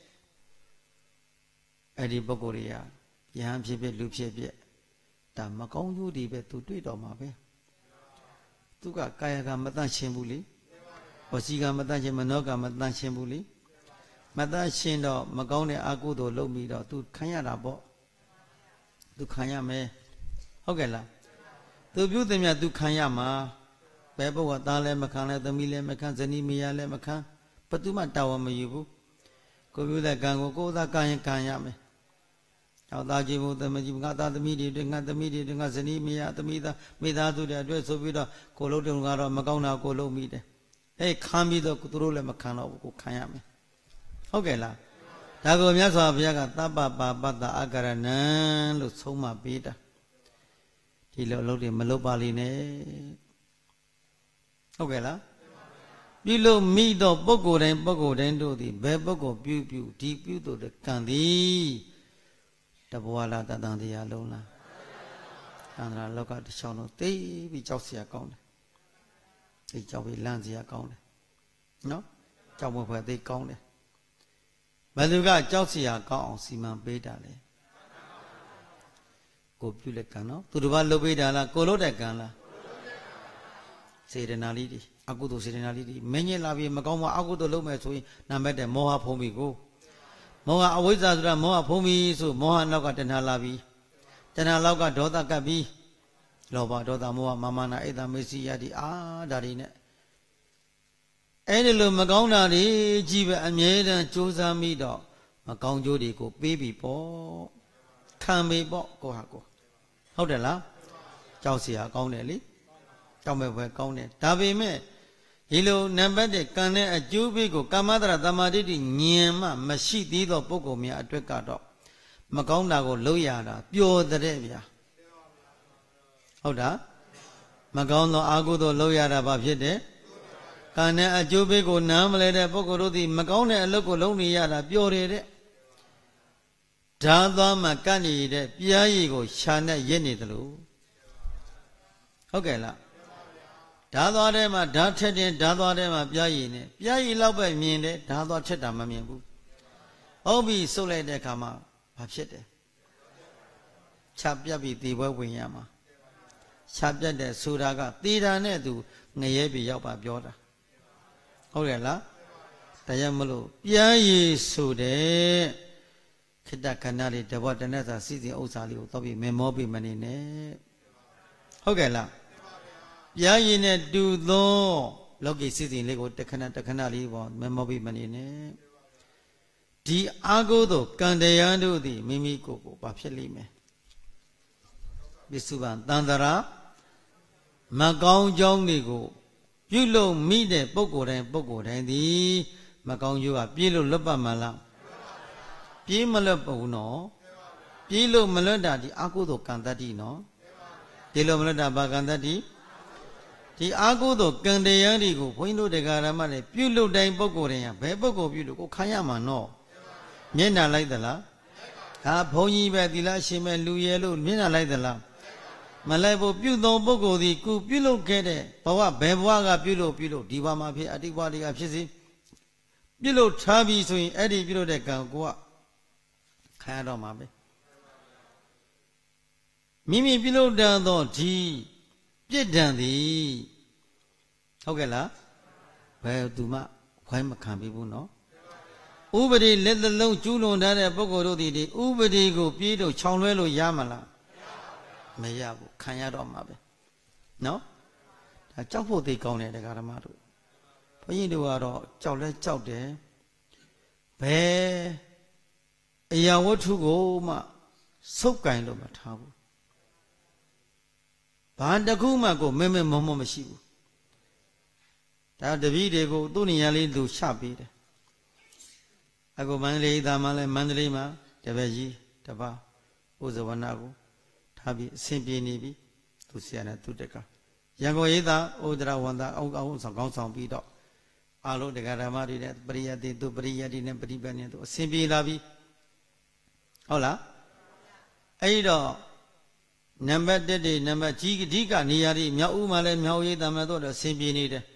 အဲ့ဒီပုဂ္ဂိုလ်တွေကယဟန်ဖြစ်ဖြစ်လူဖြစ်ဖြစ်ဒါမကောင်းကျိုးတွေပဲသူတွေ့တော့မှာပဲသူကကာယကမတန့်ရှင်းဘူးလေဝစီကမတန့်ရှင်းမနောကမတန့်ရှင်းဘူးလေမတန့်ရှင်းတော့မကောင်းတဲ့အကုသို့လုပ်ပြီးတော့သူခံရတာပေါ့သူခံရမယ်ဟုတ်ကဲ့လားသူပြုသည်မြတ်သူခံရမှာဘယ်ဘုရားသားလည်းမခံလဲသမီးလည်းမခံဇနီးမယားလည်းမခံဘသူမှတာဝန်မယူဘူးကိုပြုတဲ့ကံကိုကိုယ်သာကံရင်ခံရမယ်အောက်သားကြည့်ဖို့သမကြီးငါသားသမီးတွေငါသမီးတွေငါဇနီးမယားသမီးသားမိသားစုတွေအတွက်ဆိုပြီးတော့ကိုလုံးတုံကတော့မကောင်းတာကိုလုံးမိတယ်အဲခံပြီးတော့သူတို့လည်းမခံတော့ဘူးကိုခံရမယ်ဟုတ်ကဲ့လားဒါကိုမြတ်စွာဘုရားကသဗ္ဗပါပတ္တအကရဏံလို့ဆုံးမပေးတာဒီလိုအလုပ်တွေမလုပ်ပါလိမ့်နဲ့ဟုတ်ကဲ့လားပြုလို့မိတော့ပုဂ္ဂိုလ်တိုင်းပုဂ္ဂိုလ်တိုင်းတို့သည်ဘယ်ပုဂ္ဂိုလ်ပြုပြုဒီပြုတို့ကံသည်တဘဝလာတန်တန်တရားလုံးလားသန္တရာလောကတစ်ချောင်းလုံးသိပြီးကြောက်စရာကောင်းတယ်သိကြောက်ပြီးလန့်စရာကောင်းတယ်နော်ကြောက်မဖွယ်သိကောင်းတယ်ဘယ်သူကကြောက်စရာကောင်းအောင်စီမံပေးတာလဲကိုပြုလက်ကံနော်သူတစ်ပါးလုပ်ပေးတာလားကိုလုပ်တဲ့ကံလားစေတနာလေးတွေအကုသိုလ်စေတနာလေးတွေမင်းကြီးလာပြီးမကောင်းမှအကုသိုလ်လုပ်မယ်ဆိုရင်နာမည်တဲ့မောဟဖုံးပြီးကိုမောဟအဝိဇ္ဇာဆိုတာမောဟဖုံးပြီးဆိုမောဟနောက်ကတဏှာလာပြီးတဏှာလောက်ကဒေါသကပ်ပြီးလောဘဒေါသမောဟမာမနာအိတ်တမေစီယတိအာဒါတွေနဲ့အဲ့ဒီလိုမကောင်းတာတွေကြီးပဲအမြဲတမ်းကြိုးစားမိတော့မကောင်းကျိုးတွေကိုပေးပြီပေါ့ခံပြီပေါ့ကိုဟာကိုဟုတ်တယ်လားကြောက်เสียကောင်းတယ်လေကြောက်မဲ့ဘွယ်ကောင်းတယ်ဒါပေမဲ့ဒီလိုနံပါတ်ကံတဲ့အကျိုးပေးကိုကာမတရသမာဓိတိဉာဏ်မှမရှိသေးသောပုဂ္ဂိုလ်များအတွက်ကတော့မကောင်းတာကိုလုပ်ရတာပျော်တဲ့ဗျာဟုတ်တာမကောင်းသောအာဟုသောလုပ်ရတာဘာဖြစ်တယ်ကံနဲ့အကျိုးပေးကိုနားမလဲတဲ့ပုဂ္ဂိုလ်တို့သည်မကောင်းတဲ့အလုပ်ကိုလုပ်နေရတာပျော်တယ်တဲ့ဓာသွားမှကန့်နေတဲ့ပြားရည်ကိုရှာနဲ့ရက်နေတယ်လို့ဟုတ်ကဲ့လားဓာသွားထဲမှာဓာထက်တဲ့ဓာသွားထဲမှာပြားရည်နဲ့ပြားရည်လောက်ပဲမြင်တယ်ဓာသွားထက်တာမမြင်ဘူးဟုတ်ပြီစုပ်လိုက်တဲ့အခါမှာဘာဖြစ်တယ်ခြာပြတ်ပြီးသေပွဲဝင်ရမှာခြာပြတ်တဲ့ဆိုတာကသေတာနဲ့သူငရဲပြီရောက်ပါပြောတာဟုတ်ရဲ့လားတရားမလို့ပြန်ရည်ဆိုတဲ့ခိတ္တခဏလေးတဘောတနဲ့စာစီစဉ်ဥစ္စာလေးကိုတော့ပြီးမေမောပြီးမနေနဲ့ဟုတ်ကဲ့လားပြန်ရည်နဲ့တူသောလောကီစီစဉ်လေးကိုတခဏတခဏလေးပေါ့မေမောပြီးမနေနဲ့ဒီအာဟုသောကံတရားတို့သည်မိမိကိုယ်ကိုဘာဖြစ်လိမ့်မယ်ပစ္စုပန်တန်တရာမကောင်းကြောင်းတွေကိုပြုလို့မိတဲ့ပုဂ္ဂိုလ်တိုင်းပုဂ္ဂိုလ်တိုင်းသည်မကောင်းကျိုးကပြေးလို့လွတ်ပတ်မှလားပြေးမလွတ်ဘူးနော်ပြေးလို့မလွတ်တာဒီအာဟုသောကံတတ္တိနော်ပြေးလို့မလွတ်တာဘာကံတတ္တိဒီအာဟုသောကံတရားတွေကိုဘုန်းကြီးတို့တရားဓမ္မတွေပြုလို့တိုင်းပုဂ္ဂိုလ်တိုင်းကဘယ်ပုဂ္ဂိုလ်ပြုလို့ကိုခံရမှာနော်မျက်နှာလိုက်သလားဟာဘုန်းကြီးပဲသီလရှင်ပဲလူရဲလို့မျက်နှာလိုက်သလားမလိုက်ဘူးပြုသောပုဂ္ဂိုလ်ဒီကုပြုလုပ်ခဲ့တဲ့ဘဝဘယ်ဘဝကပြုလို့ပြုလို့ဒီဘဝမှာဖြစ်အတိတ်ဘဝတွေကဖြစ်စီပြုလို့ထားပြီးဆိုရင်အဲ့ဒီပြုလို့တဲ့ကံကိုကခံရတော့မှာပဲမိမိပြုလို့တန်သောဒီပြစ်ဒဏ်သည်ဟုတ်ကဲ့လားဘယ်သူမှဝိုင်းမခံပြီးဘူးနော်ဥပဒေလက်သလုံးကျူးလွန်ထားတဲ့ပုဂ္ဂိုလ်တို့ဒီဒီဥပဒေကိုပြေးလို့ခြောင်လွဲလို့ရမလားမရဘူးခံရတော့မှာပဲနော်ဒါကြောက်ဖို့သိကောင်းတယ်တရားဓမ္မတို့ဘုန်းကြီးတို့ကတော့ကြောက်လဲကြောက်တယ်ဘယ်အရာဝတ္ထုကိုမှစုပ်ကင်လို့မထားဘူးဘာတခုမှကိုမဲမဲမောမောမရှိဘူးဒါတပည့်တွေကိုသူ့နေရာလေးသူချပေးတယ်အခုမန္တလေးသားမှလည်းမန္တလေးမှာတပည့်ကြီးတပါးဥဇဝနာကိုထားပြီးအဆင်ပြေနေပြီသူဆရာနဲ့သူတက်ကရန်ကုန်ရေးသားဥဒရဝန္တာအောက်အောက်ဆောင်ကောင်းဆောင်ပြီးတော့အာလုံးတရားဓမ္မတွေနဲ့ပရိယတ်တွေသူပရိယတ်တွေနဲ့ပฏิပတ်နေသူအဆင်ပြေလာပြီဟုတ်လားအဲ့တော့နံပါတ်တစ်တွေနံပါတ်ကြီးအဓိကနေရာတွေမြောက်ဦးမှာလည်းမြောက်ရေးသားမှာတော့အဆင်ပြေနေတယ်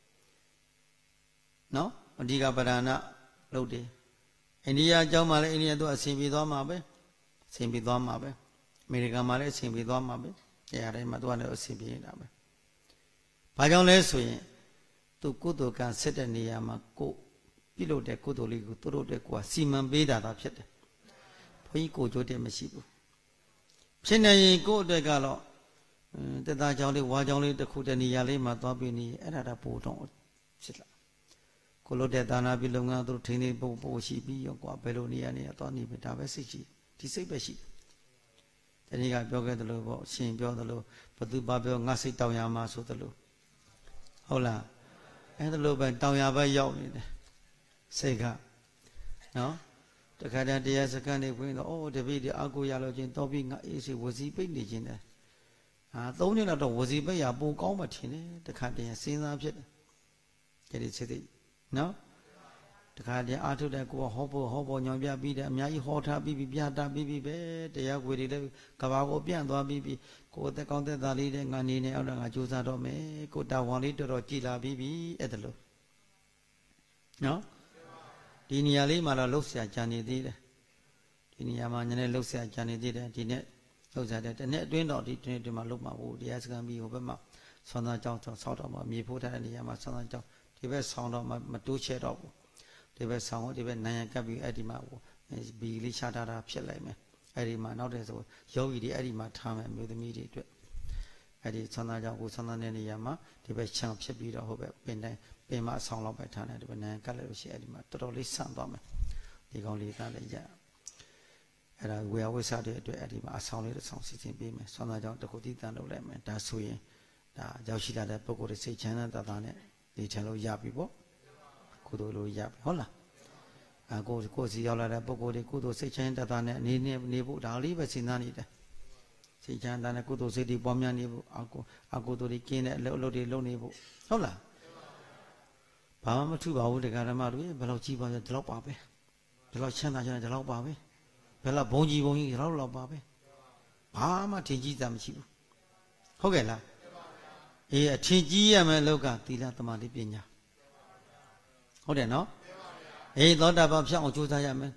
နော်အဓိကပဓာနာလုပ်တယ်အိန္ဒိယအကြောင်းမှာလည်းအိန္ဒိယသူအဆင်ပြေသွားမှာပဲအဆင်ပြေသွားမှာပဲအမေရိကန်မှာလည်းအဆင်ပြေသွားမှာပဲနေရာတိုင်းမှာသူကလည်းအဆင်ပြေနေတာပဲဘာကြောင့်လဲဆိုရင်သူကုသိုလ်ကံဆက်တဲ့နေရာမှာကိုပြုလုပ်တဲ့ကုသိုလ်လေးကိုသူတို့တဲ့ကိုကစီမံပေးတာသာဖြစ်တယ်ဘုန်းကြီးကိုကြိုးတဲ့မရှိဘူးဖြစ်နေရင်ကိုယ့်အတွက်ကတော့တက်သားကြောင်းလေးဝါကြောင်းလေးတစ်ခုတည်းနေရာလေးမှာသွားပြီးနေအဲ့ဒါတော့ပို့တော့ဖြစ်လာကိုလို့တဲ့ဒါနာပြုလုပ်ငန်းသူတို့ထိန်းသိမ်းပို့ပို့ရှိပြီးရောကွာဘယ်လိုနေရာနေရာသွားနေပြီဒါပဲစိတ်ရှိဒီစိတ်ပဲရှိတယ်ဒီနေ့ကပြောခဲ့သလိုပေါ့ရှင်ပြောသလိုဘသူဘာပြောငါစိတ်တောင်ရမှာဆိုသလိုဟုတ်လားအဲ့ဒါလိုပဲတောင်ရပဲရောက်နေတယ်စိတ်ကနော်တခါတည်းတရားစခန်းနေဝင်တော့အော်တပည့်ဒီအကူရလို့ချင်းတော့ပြီးငါအေးစီဝစီပိတ်နေခြင်းတယ်ဟာသုံးနှစ်တော့ဝစီပိတ်ရပိုကောင်းမှထင်တယ်တခါတည်းစဉ်းစားဖြစ်တယ်ကြည့်စိတ်သိနော်တခါတည်းအာထုတဲ့ကိုဟောဖို့ဟောဖို့ညောင်ပြပြီးတယ်အများကြီးဟောထားပြီးပြီးပြတာပြီးပြီးပဲတရားကိုယ်တွေလည်းကဘာကိုပြန့်သွားပြီးပြီးကိုယ်သက်ကောင်းသက်သာလေးတဲ့ငါနေနေအောင်တော့ငါကြိုးစားတော့မယ်ကိုတာဝန်လေးတော်တော်ကြည်လာပြီးပြီးအဲ့ဒါလို့နော်ဒီနေရာလေးမှာတော့လှုပ်ရှားကြံနေသေးတယ်ဒီနေရာမှာနည်းနည်းလှုပ်ရှားကြံနေသေးတယ်ဒီနေ့လှုပ်ရှားတဲ့တနေ့အတွင်းတော့ဒီတနေ့ဒီမှာလှုပ်မှာဟိုတရားစခန်းပြီးဟိုဘက်မှာဆွမ်းသားကြောင်းဆောက်တော့မှာမြေဖိုးထားတဲ့နေရာမှာဆွမ်းသားကြောင်းဒီဘက်ဆောင်းတော့မတိုးချဲတော့ဘူးဒီဘက်ဆောင်းဒီဘက်နိုင်ရကပ်ပြီးအဲ့ဒီမှာဟိုဘီလေးချထားတာဖြစ်လိုက်မယ်အဲ့ဒီမှာနောက်တဲ့ဆိုယောဂီတွေအဲ့ဒီမှာထားမယ်မျိုးသမီးတွေအတွက်အဲ့ဒီဆွမ်းသားကြောင်းကိုဆွမ်းသားတဲ့နေရာမှာဒီဘက်ခြံဖြစ်ပြီးတော့ဟိုဘက်ပင်တိုင်းပင်မအဆောင်လောက်ပဲထားတယ်ဒီဘက်နိုင်ကပ်လိုက်လို့ရှိအဲ့ဒီမှာတော်တော်လေးဆန့်သွားမယ်ဒီကောင်လေးသားလည်းရအဲ့ဒါဝေယဝိဆတဲ့အတွက်အဲ့ဒီမှာအဆောင်လေးတစ်ဆောင်စီစဉ်ပေးမယ်ဆွမ်းသားကြောင်းတစ်ခုတည်တန်လုပ်လိုက်မယ်ဒါဆိုရင်ဒါရောက်ရှိလာတဲ့ပုဂ္ဂိုလ်တွေစိတ်ချမ်းသာတာနဲ့နေချင်လို့ရပြီပေါ့ကုသိုလ်လို့ရပြီဟုတ်လားအကိုကိုစီရောက်လာတဲ့ပုဂ္ဂိုလ်တွေကုသိုလ်စိတ်ချမ်းသာတာနဲ့နေနေနေဖို့ဒါလေးပဲစဉ်းစားနေတယ်စိတ်ချမ်းသာတဲ့ကုသိုလ်စိတ်တွေပွားများနေဖို့အကိုအကုသိုလ်တွေကင်းတဲ့အလုပ်အလုပ်တွေလုပ်နေဖို့ဟုတ်လားဘာမှမထူပါဘူးတရားဓမ္မတွေဘယ်လောက်ကြီးပါလဲဒီလောက်ပါပဲဒီလောက်ချမ်းသာချမ်းသာဒီလောက်ပါပဲဘယ်လောက်ဘုံကြီးဘုံကြီးဒီလောက်လောက်ပါပဲဘာမှထင်ကြီးတာမရှိဘူးဟုတ်ကဲ့လားအေးအထင်ကြီးရမယ်လောကသီလသမာဓိပညာဟုတ်တယ်နော်အေးသောတာပန်ဖြောင်းအောင်ကြိုးစားရမယ်ကိုသ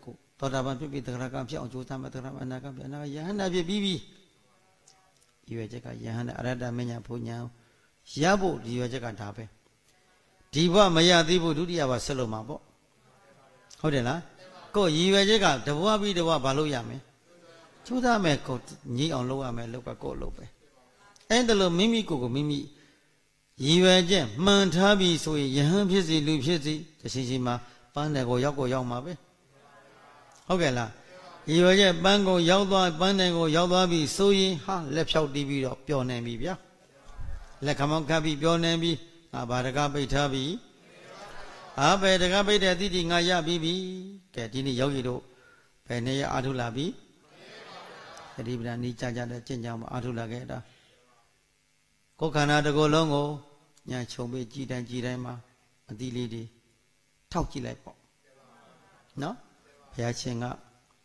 သောတာပန်ဖြစ်ပြီးသက္ကရာကဖြစ်အောင်ကြိုးစားမယ်သက္ကရာအနာကဖြစ်အနာကယဟန္တာဖြစ်ပြီးပြီဒီရွယ်ချက်ကယဟန္တာအရတ္တမညာဘုံညာရဖို့ဒီရွယ်ချက်ကဒါပဲဒီဘဝမရသေးဘူးဒုတိယဘဝဆက်လို့မှာပေါ့ဟုတ်တယ်လားကိုရည်ရွယ်ချက်ကတဘဝပြီးတဘဝဘာလို့ရမလဲကြိုးစားမယ်ကိုညီအောင်လုပ်ရမယ်လောက်ကကို့လုပ်ပဲအဲ့ဒါလို့မိမိကိုယ်ကိုမိမိရည်ရွယ်ချက်မှန်ထားပြီးဆိုရင်ယဟန်ဖြစ်စီလူဖြစ်စီတရှိရှိမှာပန်းတယ်ကိုရောက်ကိုရောက်မှာပဲဟုတ်ကဲ့လားရည်ရွယ်ချက်ပန်းကိုရောက်သွားပန်းတယ်ကိုရောက်သွားပြီးဆိုရင်ဟာလက်ဖြောက်တီးပြီးတော့ပျော်နေပြီဗျာလက်ခမောင်းခတ်ပြီးပျော်နေပြီငါဘာတကားပိတ်ထားပြီအားပဲတကားပိတ်တဲ့တိတိငါရပြီးပြီကဲဒီနေ့ယောဂီတို့ဘယ်နေရအာထုလာပြီသတိပဋ္ဌာန်ဤကြကြတဲ့ကျင့်ကြံမှာအာထုလာခဲ့တာကိုယ်ခန္ဓာတစ်ခုလုံးကိုညာခြုံပြီးကြည်တိုင်းကြည်တိုင်းမှာအတိလေးတွေထောက်ကြည့်လိုက်ပေါ့နော်ဘုရားရှင်က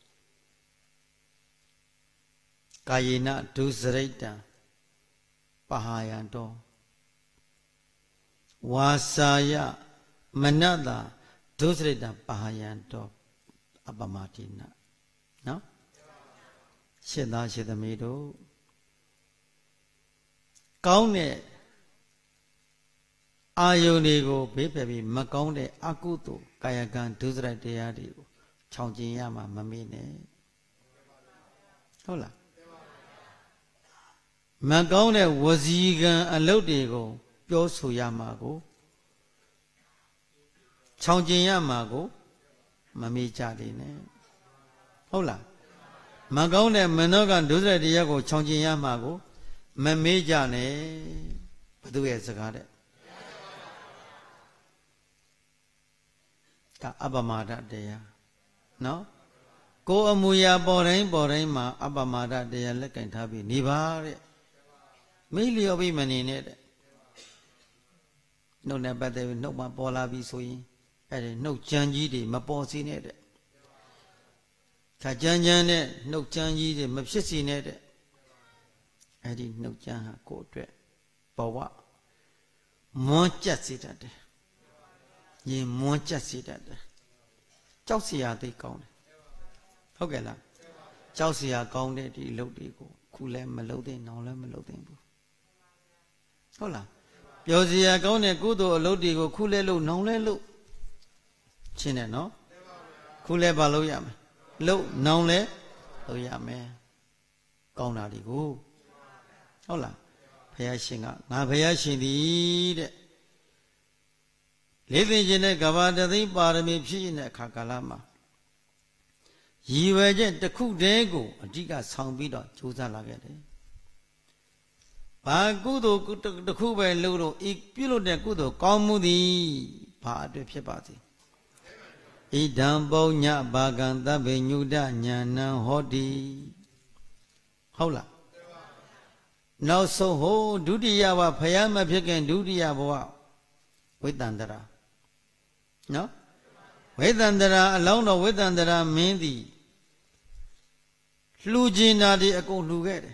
ကာယေနဒုစရိတံပဟာယံတောဝါစာယမနတဒုစရိတံပဟာယံတောအပမတိနနော်ရှင်းသားရှင်းသမီးတို့ကောင်းတဲ့အာယုန်တွေကိုဘေးဖယ်ပြီးမကောင်းတဲ့အကုသိုလ်ကာယကံဒုစရိုက်တရားတွေကိုခြောင်ကျင်ရမှာမမေ့နဲ့ဟုတ်လားမကောင်းတဲ့ဝစီကံအလုပ်တွေကိုပြောဆိုရမှာကိုခြောင်ကျင်ရမှာကိုမမေ့ကြသေးနဲ့ဟုတ်လားမကောင်းတဲ့မနောကဒုစရိုက်တရားကိုခြောင်ကျင်ရမှာကိုမမေ့ကြနဲ့ဘုသူရဲ့စကားတဲ့ဒါအပမာဒတရားနော်ကိုယ်အမူအရာပေါ်တိုင်းပေါ်တိုင်းမှာအပမာဒတရားလက်ကင်ထားပြီးနေပါတဲ့မေ့လျော်ပြီးမနေနဲ့တဲ့နှုတ်နဲ့ပတ်သက်ပြီးနှုတ်မှာပေါ်လာပြီးဆိုရင်အဲ့ဒီနှုတ်ကြမ်းကြီးတွေမပေါ်စေနဲ့တဲ့ခါကြမ်းကြမ်းနဲ့နှုတ်ကြမ်းကြီးတွေမဖြစ်စေနဲ့တဲ့အဲ့ဒီနှုတ်ကြမ်းဟာကိုယ်အတွက်ဘဝမွန်းကျက်စေတတ်တယ်ရင်မွန်းကျက်စေတတ်တယ်ကြောက်စရာသိကောင်းတယ်ဟုတ်ကဲ့လားကြောက်စရာကောင်းတဲ့ဒီအလုပ်တွေကိုခုလည်းမလုပ်သင့်နောက်လည်းမလုပ်သင့်ဘူးဟုတ်လားပျော်စရာကောင်းတဲ့ကုသိုလ်အလုပ်တွေကိုခုလည်းလုပ်နောက်လည်းလုပ်ရှင်းတယ်နော်ခုလည်းမလုပ်ရမယ်လုပ်နောက်လည်းလုပ်ရမယ်ကောင်းတာတွေကိုဟုတ်လားဘုရားရှင်ကငါဘုရားရှင်သည်တဲ့လေးသိခြင်းနဲ့ကဘာတသိပါရမီဖြစ်နေတဲ့အခါကာလမှာရည်ရွယ်ချက်တစ်ခုတည်းကိုအဓိကဆောင်ပြီးတော့ကြိုးစားလာခဲ့တယ်။ဘာကုသိုလ်တစ်ခုပဲလုပ်တော့ဤပြုလုပ်တဲ့ကုသိုလ်ကောင်းမှုသည်ဘာအတွက်ဖြစ်ပါစေ။ဣဒံပုညဘာကံသဗ္ဗညုတညာဏံဟောတိဟုတ်လားနောက်ဆုံးဟိုဒုတိယဘဝဖယားမဖြစ်ခင်ဒုတိယဘဝဝိတ္တန္တရာနော်ဝိတ္တန္တရာအလောင်းတော်ဝိတ္တန္တရာမင်းသည်လှူခြင်းနာတွေအကုန်လှူခဲ့တယ်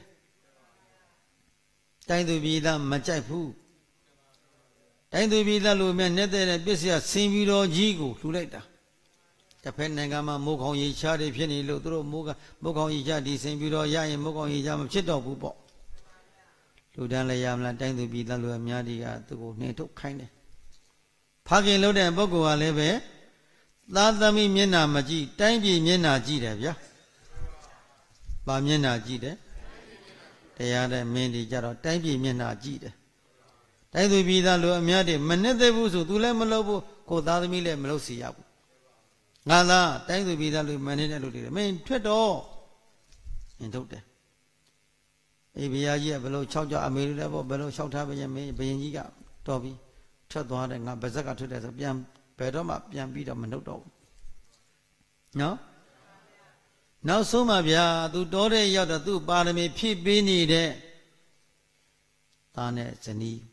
တိုင်းသူပြည်သားမကြိုက်ဘူးတိုင်းသူပြည်သားလူမြတ်နေတဲ့ပစ္စည်းဆင်ပြီးတော်ကြီးကိုလှူလိုက်တာတစ်ဖက်နိုင်ငံမှာမိုးခေါင်ရေချားတွေဖြစ်နေလို့သူတို့မိုးကမိုးခေါင်ရေချားဒီဆင်ပြီးတော့ရရင်မိုးခေါင်ရေချားမဖြစ်တော့ဘူးပေါ့လူတန်းလည်းရမလားတိုင်းသူပြည်သားလူအများကြီးကသူ့ကိုနှင်ထုတ်ခိုင်းတယ်ဖခင်လို့တဲ့ပုဂ္ဂိုလ်ကလည်းပဲသာသမီမျက်နာမကြည့်တိုင်းပြည်မျက်နာကြည့်တယ်ဗျာ။ဘာမျက်နာကြည့်တယ်။တရားတဲ့မင်းဒီကြတော့တိုင်းပြည်မျက်နာကြည့်တယ်။တိုင်းသူပြည်သားလူအများတွေမနှစ်သက်ဘူးဆိုသူလည်းမလုပ်ဘူးကိုသားသမီးလည်းမလုပ်စီရဘူး။ငါသာတိုင်းသူပြည်သားလူမနေတဲ့လူတွေမင်းထွက်တော့မင်းထုတ်တယ်။အေးဘုရားကြီးကဘယ်လို၆ကြောက်အမေလူလည်းပေါ့ဘယ်လို၆ထားပဲမင်းဘယင်ကြီးကတော်ပြီထွက်သွားတယ်ငါဗဇက်ကထွက်တယ်ဆိုပြန်ဘယ်တော့မှပြန်ပြီးတော့မနှုတ်တော့ဘူးနော်နောက်ဆုံးမှဗျာသူတော်တဲ့ရောက်တော့သူ့ပါရမီဖြည့်ပေးနေတဲ့သားနဲ့ဇနီး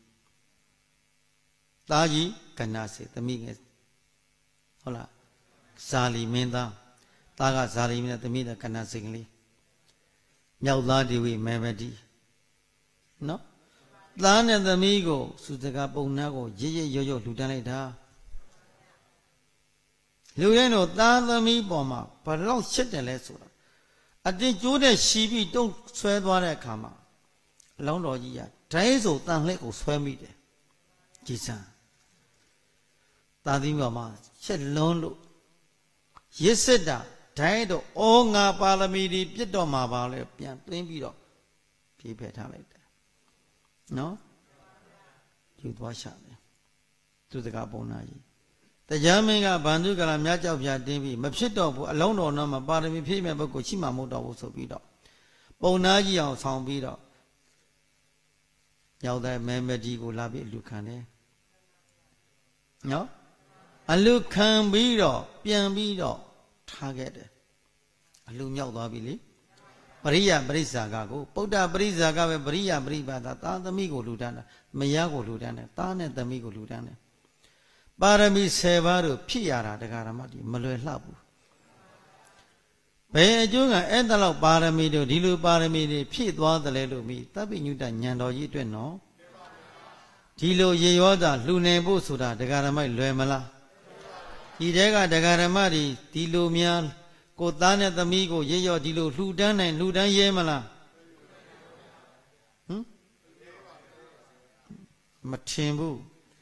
သားကြီးကဏ္ဍစေသမီးငယ်ဟုတ်လားဇာလီမင်းသားသားကဇာလီမင်းသားသမီးကကဏ္ဍစေကလေးမြောက်သားဒီဝိမေမတိနော်သားနဲ့သမီးကိုစုစကားပုံနာကိုရရရွရွလှူဒန်းလိုက်တာလူရင်းတို့သားသမီးပေါ်မှာဘယ်လောက်ရှစ်တယ်လဲဆိုတာအတင်ကျိုးတဲ့ရှီပြီးတုံးဆွဲသွားတဲ့အခါမှာအလောင်းတော်ကြီးကဒိုင်းဆိုတန်လှဲ့ကိုဆွဲမိတယ်ကြည်စံသားသမီးပေါ်မှာရှစ်လုံးလို့ရစ်စစ်တာဒိုင်းတော့ဩငါပါရမီတွေပြစ်တော့မှာပါလဲပြန်သွင်းပြီးတော့ပြေးဖယ်ထားလိုက်တယ်နော်ယူသွားရှာတယ်သူစကားပုံနာကြီးတရားမင်းကဗန္ဓုကလာမြတ်ကြောက်ပြတင်းပြီးမဖြစ်တော့ဘူးအလုံးတော်တော့မှာပါရမီဖြည့်မဲ့ပုဂ္ဂိုလ်ရှိမှမဟုတ်တော့ဘူးဆိုပြီးတော့ပုံနာကြီးအောင်ဆောင်ပြီးတော့ရောက်တဲ့မဲမဒီကိုလာပြီးအလူခံတယ်နော်အလူခံပြီးတော့ပြန်ပြီးတော့ထားခဲ့တယ်အလူမြောက်သွားပြီလေပရိယပရိစ္ဆာကကိုပုဒ္ဒပရိစ္ဆာကပဲပရိယပရိပါဒသာသမီးကိုလူတန်းတာမယားကိုလူတန်းတယ်သားနဲ့သမီးကိုလူတန်းတယ်ပါရမီဆယ်ပါးတို့ဖြစ်ရတာတရားဓမ္မဒီမလွယ်လှဘူးဘယ်အကျိုးကအဲ့တလောက်ပါရမီတို့ဒီလိုပါရမီတွေဖြည့်သွားတယ်လို့မိသဗ္ဗညုတဉာဏ်တော်ကြီးအတွက်နော်ဒီလိုရေရောတာလှူနေဖို့ဆိုတာတရားဓမ္မလွယ်မလားဒီတဲကတရားဓမ္မတွေဒီလိုများကိုသားနဲ့သမီးကိုရေရောဒီလိုလှူဒန်းနိုင်လှူဒန်းရဲမလားဟမ်မထင်ဘူး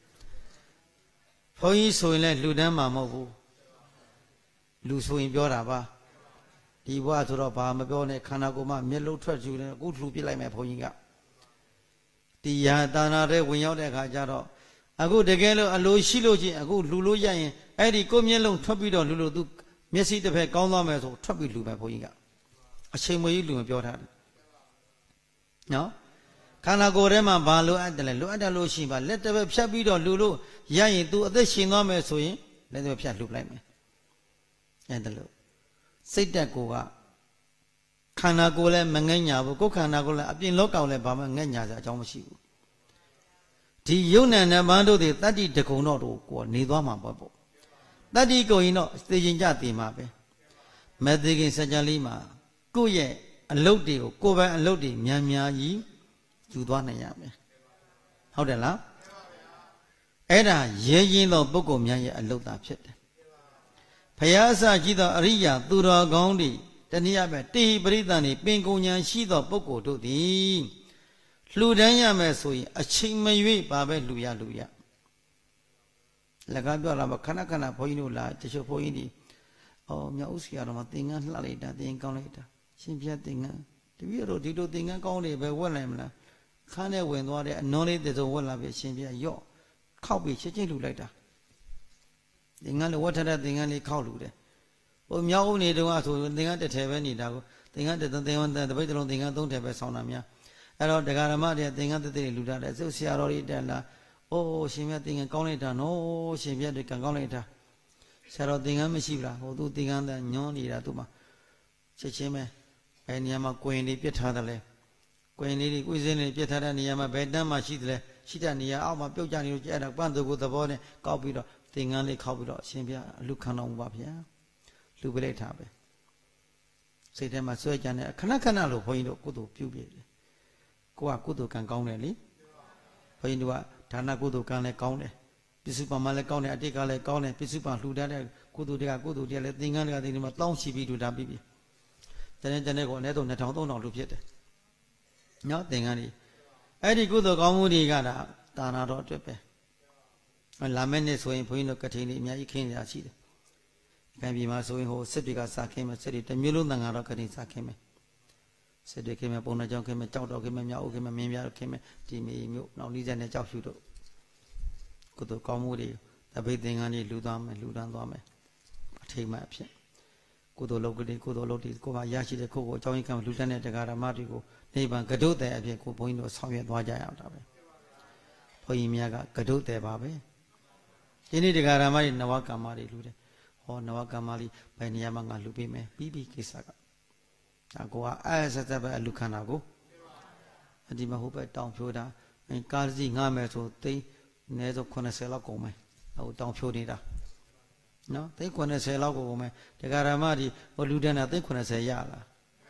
ဘုန်းကြီးဆိုရင်လည်းလှူဒန်းမှာမဟုတ်ဘူးလူဆိုရင်ပြောတာပါဒီဘဝဆိုတော့ဘာမပြောနဲ့ခန္ဓာကိုယ်မှာမျက်လုံးထွက်ကြည့်နေအခုလှူပြလိုက်မယ်ဘုန်းကြီးကဒီယာတာနာတဲ့ဝင်ရောက်တဲ့အခါကျတော့အခုတကယ်လို့အလိုရှိလို့ချင်းအခုလှူလို့ရရင်အဲ့ဒီကိုမျက်လုံးထွက်ပြီးတော့လှူလို့သူမျက်စိတစ်ဖက်ကောင်းသွားမယ်ဆိုထွက်ပြီးလှူမယ်ဘုန်းကြီးကအချိန်မကြီးလှူမပြောထားတယ်နော်ခန္ဓာကိုယ်ထဲမှာဘာလိုအပ်တယ်လဲလိုအပ်တယ်လို့ရှိပါလက်တစ်ဖက်ဖြတ်ပြီးတော့လှူလို့ရရင်သူအသက်ရှင်သွားမယ်ဆိုရင်လက်တစ်ဖက်ဖြတ်လှူလိုက်မယ်အဲ့ဒါလို့စိတ်တက်ကိုကခန္ဓာကိုယ်လည်းမငဲ့ညာဘူးကိုယ်ခန္ဓာကိုယ်လည်းအပြင်လောကလည်းဘာမှငဲ့ညာစရာအကြောင်းမရှိဘူးဒီယုံနဲ့နဗန်းတို့တွေတတ္တိတကုံတော့တို့ကိုနေသွားမှာပေါ့ပေါ့တတ္တိကုံရင်တော့သိကျင်ကြတည်မှာပဲမသိခင်စัจ जा လေးမှာကိုယ့်ရဲ့အလုတ်တွေကိုကိုယ်ပိုင်အလုတ်တွေများများကြီးယူသွားနိုင်ရမယ်ဟုတ်တယ်လားအဲ့ဒါရဲရင်သောပုဂ္ဂိုလ်များရဲ့အလုတ်သာဖြစ်တယ်ဘုရားအစရှိသောအရိယာသူတော်ကောင်းတွေတနည်းအားဖြင့်တေပရိသန်တွေပင်ကိုဉာဏ်ရှိသောပုဂ္ဂိုလ်တို့သည်လှူဒန်းရမယ်ဆိုရင်အချိန်မရွေ့ပါပဲလှူရလှူရလက်ကပြောလာမှာခဏခဏဘုန်းကြီးတို့လာတချို့ဘုန်းကြီးတွေအော်မြောက်ဥစီရတော်မှာသင်္ကန်းလှလိုက်တာသင်္ကန်းကောင်းလိုက်တာရှင်ပြသင်္ကန်းတပည့်တော်ဒီလိုသင်္ကန်းကောင်းတွေပဲဝက်နိုင်မလားခန်းထဲဝင်သွားတဲ့အနွန်လေးတစုံဝက်လာပြီရှင်ပြရော့ခောက်ပြီးချက်ချင်းလှူလိုက်တာသင်္ကန်းလိုဝတ်ထတဲ့သင်္ကန်းလေးခောက်လှူတယ်ဟိုမြောက်ဥနေတုန်းကဆိုသင်္ကန်းတစ်ထည်ပဲနေတာကိုသင်္ကန်းတစ်သင်္ကန်းတပိတ်တလုံးသင်္ကန်းသုံးထည်ပဲဆောင်းတာများအဲ့တော့တရားဓမ္မတွေသင်္ကန်းတစ်တစ်လူထားတယ်သူဆရာတော်ကြီးတက်လာအိုးရှင်မြတ်သင်္ကန်းကောင်းလိုက်တာနော်ရှင်မြတ်တွေကံကောင်းလိုက်တာဆရာတော်သင်္ကန်းမရှိဘူးလားဟိုသူသင်္ကန်းညွှန်းနေတာသူမှချက်ချင်းပဲဘယ်နေရာမှာကိုရင်တွေပြစ်ထားတယ်လဲကိုရင်လေးတွေကိုယ်စင်းလေးပြစ်ထားတဲ့နေရာမှာဘယ်တန်းမှရှိတယ်လဲရှိတဲ့နေရာအောက်မှာပြုတ်ကြနေလို့ကျအဲ့ဒါပန့်သူကိုသဘောနဲ့ကောက်ပြီးတော့သင်္ကန်းလေးခောက်ပြီးတော့အရှင်ဘုရားအလူခံတော်မူပါဗျာလူပလိုက်ထားပဲစိတ်ထဲမှာစွဲကြတဲ့ခဏခဏလို့ဘုန်းကြီးတို့ကုသိုလ်ပြုပြတယ်ကိုကကုသိုလ်ကံကောင်းတယ်လေဘုန်းကြီးတို့ကဒါနကုသိုလ်ကံလည်းကောင်းတယ်ပစ္စုပန်မှလည်းကောင်းတယ်အတိတ်ကလည်းကောင်းတယ်ပစ္စုပန်လှူတတ်တဲ့ကုသိုလ်တွေကကုသိုလ်တွေလည်းသင်္ကန်းတွေကသင်္ကန်းမှာတောင်းချပြီးလှူတာပြီးပြီတနေ့တနေ့ကိုအနည်းဆုံးနှစ်ထောင်သုံးထောင်လူဖြစ်တယ်နော်သင်္ကန်းတွေအဲ့ဒီကုသိုလ်ကောင်းမှုတွေကဒါဒါနာတော်အတွက်ပဲလာမယ့်နေ့ဆိုရင်ဘုန်းကြီးတို့ကထိန်တွေအများကြီးခင်းနေရရှိတယ်ကံပြည်မှာဆိုရင်ဟိုစစ်တွေကစားခင်းမယ်စစ်တွေတစ်မျိုးလုံးတန်ဃာတော်ကထိန်စားခင်းမယ်စစ်တွေခင်းမယ်ပုံနာကြောင့်ခင်းမယ်ကြောက်တော်ခင်းမယ်မြောက်ဦးခင်းမယ်မင်းပြားခင်းမယ်ဒီမီမျိုးနောက်နီးစပ်နဲ့ကြောက်ဖြူတို့ကုသိုလ်ကောင်းမှုတွေတပိတ်သင်္ကန်းတွေလူသွားမယ်လူတန်းသွားမယ်အထိတ်မှအဖြစ်ကုသိုလ်လုပ်ကလေးကုသိုလ်လုပ်တွေကိုပါရရှိတဲ့ခုကိုအကြောင်းရင်းကလူတန်းတဲ့တရားဓမ္မတွေကိုနိဗ္ဗာန်ကဒုတဲ့အဖြစ်ကိုဘုန်းကြီးတို့ဆောင်ရွက်သွားကြရအောင်ဒါပဲဘုန်းကြီးများကကဒုတဲ့ပါပဲဒီနေ့တရားဓမ္မတွေနဝကမ္မတွေလူတယ်ဟောနဝကမ္မလေးဘယ်နေရာမှာငါလူပေးမယ်ပြီးပြီးကိစ္စကဒါကိုကအဲ့ဆက်ဆက်ပဲအလူခန္ဓာကိုအဒီမှာဟိုဘက်တောင်ဖြိုးတာကားစီငှားမယ်ဆိုသိန်းအနည်းဆုံးeightyလောက်ကုန်မယ်ဟိုတောင်ဖြိုးနေတာနော်သိန်းeightyလောက်ကုန်မယ်တရားဓမ္မတွေဟိုလူတန်းတာသိန်းeightyရလား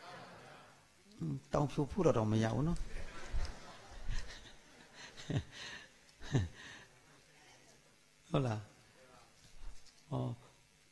တောင်ဖြိုးဖို့တော့မရဘူးနော်ဟုတ်လားဩဘ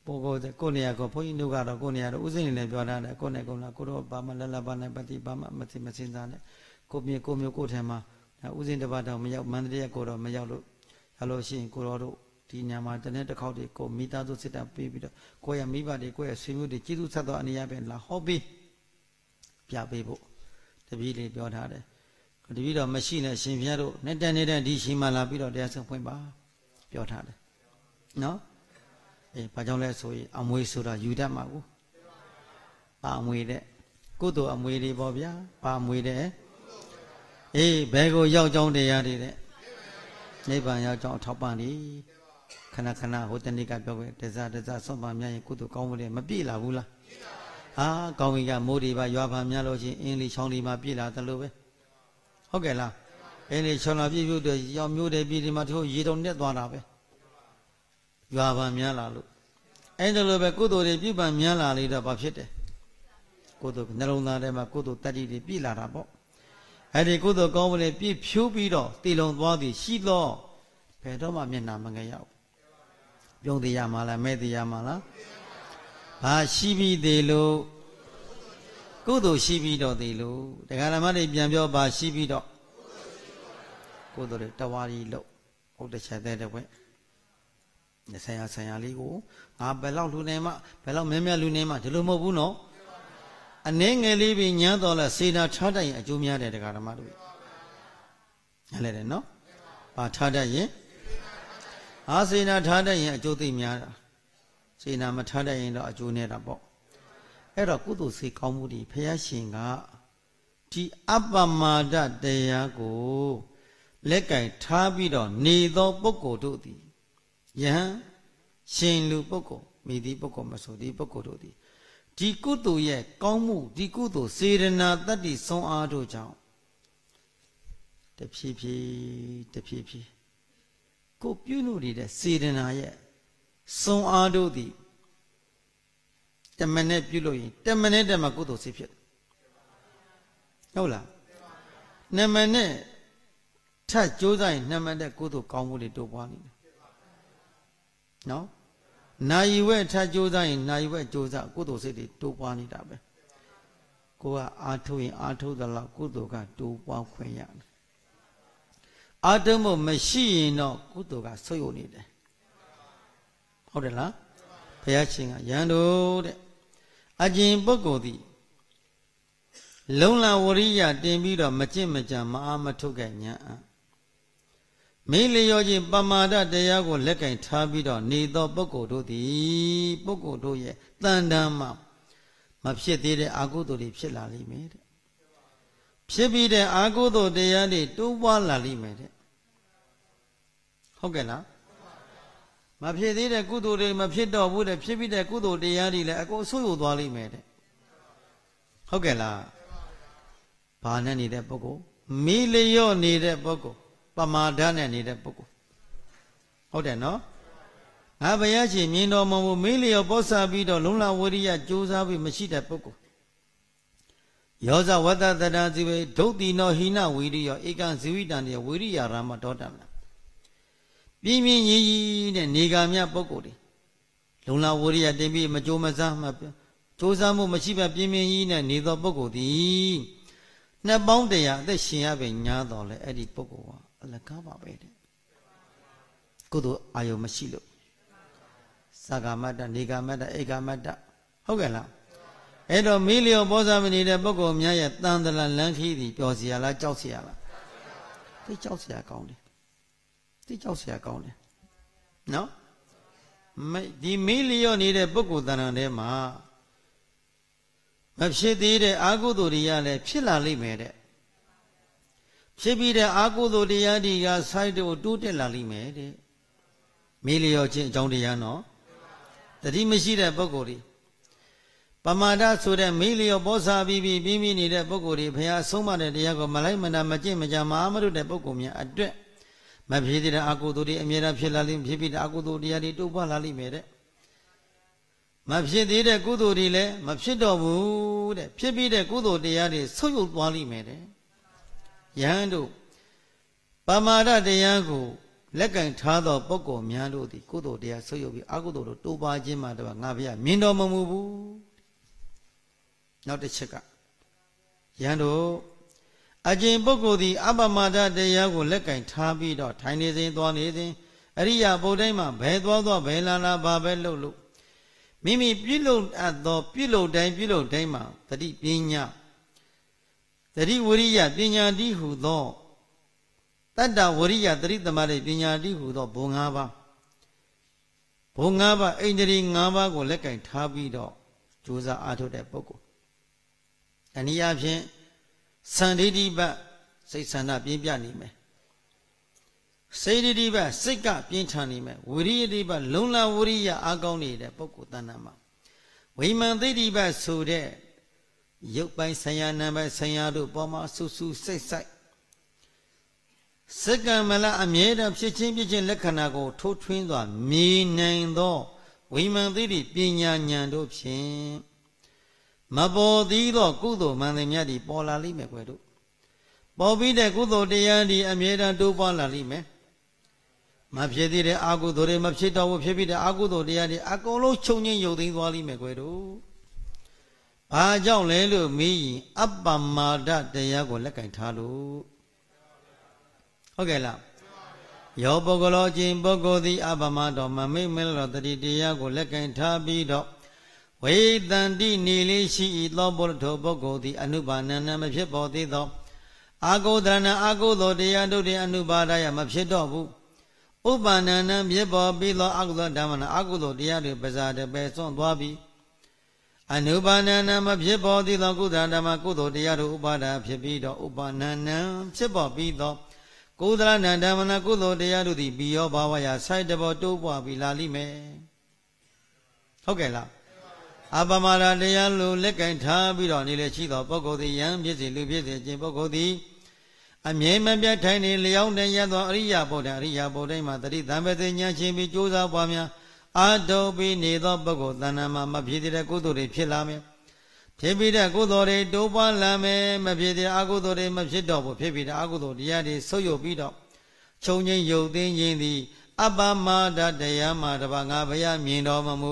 ပိုကိုကိုနေရကိုဘုန်းကြီးတို့ကတော့ကိုနေရတော့ဥစဉ်နေပြောထားတယ်ကိုနေကုန်းလားကိုတော့ဘာမှလက်လက်ပါနဲ့ပတိဘာမှမသိမစင်စားနဲ့ကိုမြေကိုမျိုးကိုထဲမှာဥစဉ်တစ်ပတ်တော့မရောက်မန္တလေးကိုတော့မရောက်လို့ရလို့ရှိရင်ကိုတော်တို့ဒီညမှာတနေ့တစ်ခေါက်တည်းကိုမိသားစုစစ်တာပေးပြီးတော့ကိုယ့်ရဲ့မိဘတွေကိုယ့်ရဲ့ဆွေမျိုးတွေကျေးဇူးဆက်တော်အနေရပဲလာဟောပြီးပြပေးဖို့တပည့်လေးပြောထားတယ်တပည့်တော်မရှိနဲ့ရှင်ဖျားတို့နဲ့တန်နေတဲ့ဒီရှင်မလာပြီးတော့တရားဆုံးဖွင့်ပါပြောထားတယ်နော်အေးဘာကြောင့်လဲဆိုရင်အမွေဆိုတာယူတတ်မှာကိုပါအမွေတဲ့ကုသိုလ်အမွေတွေပေါ့ဗျာပါအမွေတဲ့အေးဘယ်ကိုရောက်ကြောင်းတရားတွေတဲ့နိဗ္ဗာန်ရောက်ကြောင်းအထောက်ပံ့နေခဏခဏဟိုတနေ့ကပြောခဲ့တစားတစားဆွမ်းပါများရင်ကုသိုလ်ကောင်းမှုတွေမပြည့်လာဘူးလားဟာကောင်းပြီကမိုးတွေပါရွာပါများလို့ချင်းအင်းလေးချောင်းလေးမှာပြည့်လာတယ်လို့ပဲဟုတ်ကဲ့လားအင်းလေးချောင်းလာပြည့်ပြည့်တော့ရောက်မျိုးတွေပြည့်ဒီမှာတို့ရေတုံနဲ့သွားတာပဲရွာပါများလာလို့အဲ့ဒါလိုပဲကုသိုလ်တွေပြည့်ပန်များလာလေတော့ဘာဖြစ်တယ်ကုသိုလ်နှလုံးသားထဲမှာကုသိုလ်တတ္တိတွေပြည့်လာတာပေါ့အဲ့ဒီကုသိုလ်ကောင်းမှုတွေပြည့်ဖြိုးပြီးတော့တည်လုံသွားသည်ရှိတော့ဘယ်တော့မှမျက်နှာမငယ်ရဘူးပြုံးသေးရမှာလားမဲ့သေးရမှာလားဘာရှိပြီးသေးလို့ကုသိုလ်ရှိပြီးတော့သေးလို့တရားဓမ္မတွေပြန်ပြောဘာရှိပြီးတော့ကုသိုလ်တွေတဝါရီလို့ဟုတ်တဲ့ချက်တဲ့တဲ့ဘက်ဆရာဆရာလေးကိုငါဘယ်လောက်လူနေမှဘယ်လောက်မဲမဲလူနေမှဒီလိုမဟုတ်ဘူးနော်အနေငယ်လေးပြီးညမ်းတော်လဲစေနာထားတတ်ရင်အကျိုးများတယ်တရားဓမ္မတို့ညလဲတယ်နော်ဘာထားတတ်ရင်အာစေနာထားတတ်ရင်အကျိုးသိများတာစေနာမထားတတ်ရင်တော့အကျိုးနေတာပေါ့အဲ့တော့ကုသိုလ်စေကောင်းမှုတွေဘုရားရှင်ကဒီအပ္ပမာဒတရားကိုလက်ကင်ထားပြီးတော့နေသောပုဂ္ဂိုလ်တို့သည်ယဟန်ရှင်လူပုဂ္ဂိုလ်မိသည်ပုဂ္ဂိုလ်မဆိုဒီပုဂ္ဂိုလ်တို့သည်ဒီကုသိုလ်ရဲ့ကောင်းမှုဒီကုသိုလ်စေရနာတတ္တိဆုံးအားတို့ကြောင့်တဖြည်းဖြည်းတဖြည်းဖြည်းကိုပြုလို့နေတဲ့စေရနာရဲ့ဆုံးအားတို့သည်တမနဲ့ပြုလို့ရင်တမနဲ့တည်းမှာကုသိုလ်စိတ်ဖြစ်ဟုတ်လားနမနဲ့ထပ်ကြိုးစားရင်နမနဲ့ကုသိုလ်ကောင်းမှုတွေတိုးပွားနေတယ်နော်နာယီဝဲထကြိုးစားရင်နာယီဝဲကြိုးစားကုသိုလ်စိတ်တွေတိုးပွားနေတာပဲကိုကအာထုတ်ရင်အာထုတ်သလောက်ကုသိုလ်ကတိုးပွားခွင့်ရတယ်အာထုံးဖို့မရှိရင်တော့ကုသိုလ်ကဆုတ်ယုတ်နေတယ်ဟုတ်တယ်လားဘုရားရှင်ကယန္တုတဲ့အကျင့်ပုဂ္ဂိုလ်သည်လုံလဝရိယတင်ပြီးတော့မကျင့်မကြံမအားမထုတ်ခဲ့ညာမေလျောခြင်းပမာဒတရားကိုလက်ကင်ထားပြီးတော့နေသောပုဂ္ဂိုလ်တို့သည်ပုဂ္ဂိုလ်တို့ရဲ့တန်တမ်းမှမဖြစ်သေးတဲ့အာဟုတုတွေဖြစ်လာလိမ့်မယ်တဲ့ဖြစ်ပြီးတဲ့အာဟုတုတရားတွေတိုးပွားလာလိမ့်မယ်တဲ့ဟုတ်ကဲ့လားမဖြစ်သေးတဲ့ကုသိုလ်တွေမဖြစ်တော့ဘူးတဲ့ဖြစ်ပြီးတဲ့ကုသိုလ်တရားတွေလည်းအကုန်ဆိုးယုတ်သွားလိမ့်မယ်တဲ့ဟုတ်ကဲ့လားဘာနဲ့နေတဲ့ပုဂ္ဂိုလ်မေလျောနေတဲ့ပုဂ္ဂိုလ်ပမာဒနဲ့နေတဲ့ပုဂ္ဂိုလ်ဟုတ်တယ်နော်ငါဘုရားရှင်မြင်တော်မမူမေးလျောပောဆာပြီးတော့လုံလဝရိယကြိုးစားပြီးမရှိတဲ့ပုဂ္ဂိုလ်ယောဇဝတ္တတရာဇိဝေဒုတ်တိနောဟိနဝိရိယဧကံဇိဝိတံတေဝိရိယရာမတောတံပြင်းပြင်းကြီးကြီးတဲ့နေဂာမြပုဂ္ဂိုလ်တွေလုံလဝရိယတင်ပြီးမကြိုးမစားမှကြိုးစားမှုမရှိဘဲပြင်းပြင်းကြီးနဲ့နေသောပုဂ္ဂိုလ်သည်နှစ်ပေါင်းတရာအသက်ရှင်ရပဲညားတော်လဲအဲ့ဒီပုဂ္ဂိုလ်ကအလကားပါပဲတဲ့ကုသိုလ်အာယုံမရှိလို့သဂမတ္တနေဂမတ္တဧကမတ္တဟုတ်ကဲ့လားအဲ့တော့မေးလျောဘောဇာမနေတဲ့ပုဂ္ဂိုလ်များရဲ့တန်တရာလမ်းခီးသည်ပျော်စရာလားကြောက်စရာလားသိကြောက်စရာကောင်းတယ်သိကြောက်စရာကောင်းတယ်နော်ဒီမေးလျောနေတဲ့ပုဂ္ဂိုလ်တဏ္ဍာထဲမှာမဖြစ်သေးတဲ့အာဟုတုတွေကလည်းဖြစ်လာလိမ့်မယ်တဲ့ဖြစ်ပြီးတဲ့အာဟုတုတရားတွေကစိုက်တို့တိုးတက်လာလိမ့်မယ်တဲ့မေးလျောခြင်းအကြောင်းတရားနော်တတိမရှိတဲ့ပုဂ္ဂိုလ်တွေပမာဒဆိုတဲ့မေးလျောဘောဇာပြီးပြီးပြင်းပြင်းနေတဲ့ပုဂ္ဂိုလ်တွေဘုရားဆုံးမတဲ့တရားကိုမလိုက်မနာမကျင့်မကြမအားမလို့တဲ့ပုဂ္ဂိုလ်များအတွက်မဖြစ်သေးတဲ့အာဟုတုတွေအမြဲတမ်းဖြစ်လာလိမ့်ဖြစ်ပြီးတဲ့အာဟုတုတရားတွေတိုးပွားလာလိမ့်မယ်တဲ့မဖြစ်သေးတဲ့ကုသိုလ်တွေလည်းမဖြစ်တော့ဘူးတဲ့ဖြစ်ပြီးတဲ့ကုသိုလ်တရားတွေဆုတ်ယုတ်သွားလိမ့်မယ်တဲ့ယဟန်တို့ပမာဒတရားကိုလက်ကင်ထားသောပုဂ္ဂိုလ်များတို့သည်ကုသိုလ်တရားဆုပ်ယုပ်ပြီးအကုသိုလ်တို့တိုးပွားခြင်းမှာတော့ငါဘုရားမြင်တော်မမူဘူးနောက်တစ်ချက်ကယံတို့အကျင့်ပုဂ္ဂိုလ်သည်အပမဒတရားကိုလက်ကင်ထားပြီးတော့ထိုင်နေစဉ်သွားနေစဉ်အရိယာဘုဒ္ဓမှာဘယ်သွားသွားဘယ်လာလာဘာပဲလုပ်လို့မိမိပြုလုပ်အပ်သောပြုလုပ်တိုင်းပြုလုပ်တိုင်းမှာတတိပညာတတိဝရိယပညာတိဟုသောတတ္တဝရိယတတိသမารိပညာတိဟုသောဘုံ၅ပါးဘုံ၅ပါးအိန္ဒြေ၅ပါးကိုလက်ကင်ထားပြီးတော့ကြိုးစားအားထုတ်တဲ့ပုဂ္ဂိုလ်အနည်းအားဖြင့်စံဒိဋ္ဌိဘစိတ်ဆန္ဒပြင်းပြနေမယ်စေတတိဘစိတ်ကပြင်းထန်နေမယ်ဝိရိယတိဘလုံလဝရိယအားကောင်းနေတဲ့ပုဂ္ဂိုလ်တဏ္ဍာမှာဝိမာန်သိတိဘဆိုတဲ့ရုပ်ပိုင်းဆံရနံပိုင်းဆံရတို့ပေါ်မှာဆူဆူစိတ်ဆိုင်စက္ကမလအမြဲတမ်းဖြစ်ချင်းဖြစ်ချင်းလက္ခဏာကိုထိုးထွင်းစွာမြင်နိုင်သောဝိမာန်သိတိပညာဉာဏ်တို့ဖြင့်မပေါ်သေးသောကုသိုလ်မှန်သမျှသည်ပေါ်လာလိမ့်မယ်ကွယ်တို့ပေါ်ပြီးတဲ့ကုသိုလ်တရားသည်အမြဲတမ်းတိုးပွားလာလိမ့်မယ်မဖြစ်သေးတဲ့အကုသိုလ်တွေမဖြစ်တော့ဘူးဖြစ်ပြီးတဲ့အကုသိုလ်တရားတွေအကုန်လုံးချုပ်ငြိမ်းရုပ်သိမ်းသွားလိမ့်မယ်ကွယ်တို့ဘာကြောင့်လဲလို့မေးရင်အပ္ပမာဒတရားကိုလက်ကင်ထားလို့ဟုတ်ကဲ့လားယောပုဂ္ဂလောချင်းပုဂ္ဂိုလ်သည်အပ္ပမတော်မမိတ်မဲတော်တတိတရားကိုလက်ကင်ထားပြီးတော့ဝိတန္တိနေလေးရှိ၏သောပုရိသောပုဂ္ဂိုလ်သည်အနုပါဏနမဖြစ်ပေါ်သေးသောအာဂုဒရဏအာဂုသောတရားတို့တွင်အနုပါဒယမဖြစ်တော့ဘူးဥပ္ပန္နနဖြစ်ပေါ်ပြီးသောအကုသိုလ်ဓမ္မနာအကုသိုလ်တရားတွေပဇာတပယ်စွန့်သွားပြီးအနုပါဏနမဖြစ်ပေါ်သေးသောကုသဓမ္မကုသိုလ်တရားတို့ဥပါဒဖြစ်ပြီးတော့ဥပ္ပန္နနဖြစ်ပေါ်ပြီးသောကုသလနဓမ္မနာကုသိုလ်တရားတို့သည်ပြီးရောဘာဝရာစိုက်တဘောတိုးပွားပြီးလာလိမ့်မယ်ဟုတ်ကဲ့လားအပမရာတရားလိုလက်ကင်ထားပြီးတော့နေလေရှိသောပုဂ္ဂိုလ်သည်ယံဖြစ်စေလူဖြစ်စေခြင်းပုဂ္ဂိုလ်သည်အမြဲမပြတ်ထိုင်နေလျောင်းတဲ့ရသောအရိယာဘုဒ္ဓအရိယာဘုဒ္ဓမှာတတိသံပတိဉာဏ်ချင်းပြီးကြိုးစားပွားများအာတုပြီးနေသောပုဂ္ဂိုလ်တဏ္ဍာမှာမဖြစ်တဲ့ကုသိုလ်တွေဖြစ်လာမယ်ဖြစ်ပြီးတဲ့ကုသိုလ်တွေတိုးပွားလာမယ်မဖြစ်တဲ့အကုသိုလ်တွေမဖြစ်တော့ဘူးဖြစ်ပြီးတဲ့အကုသိုလ်တရားတွေဆုပ်ယုပ်ပြီးတော့ခြုံငိမ့်ယုတ်သိမ်းခြင်းသည်အပ္ပမဒတရားမှာတပါးငါဘုရားမြင်တော်မမူ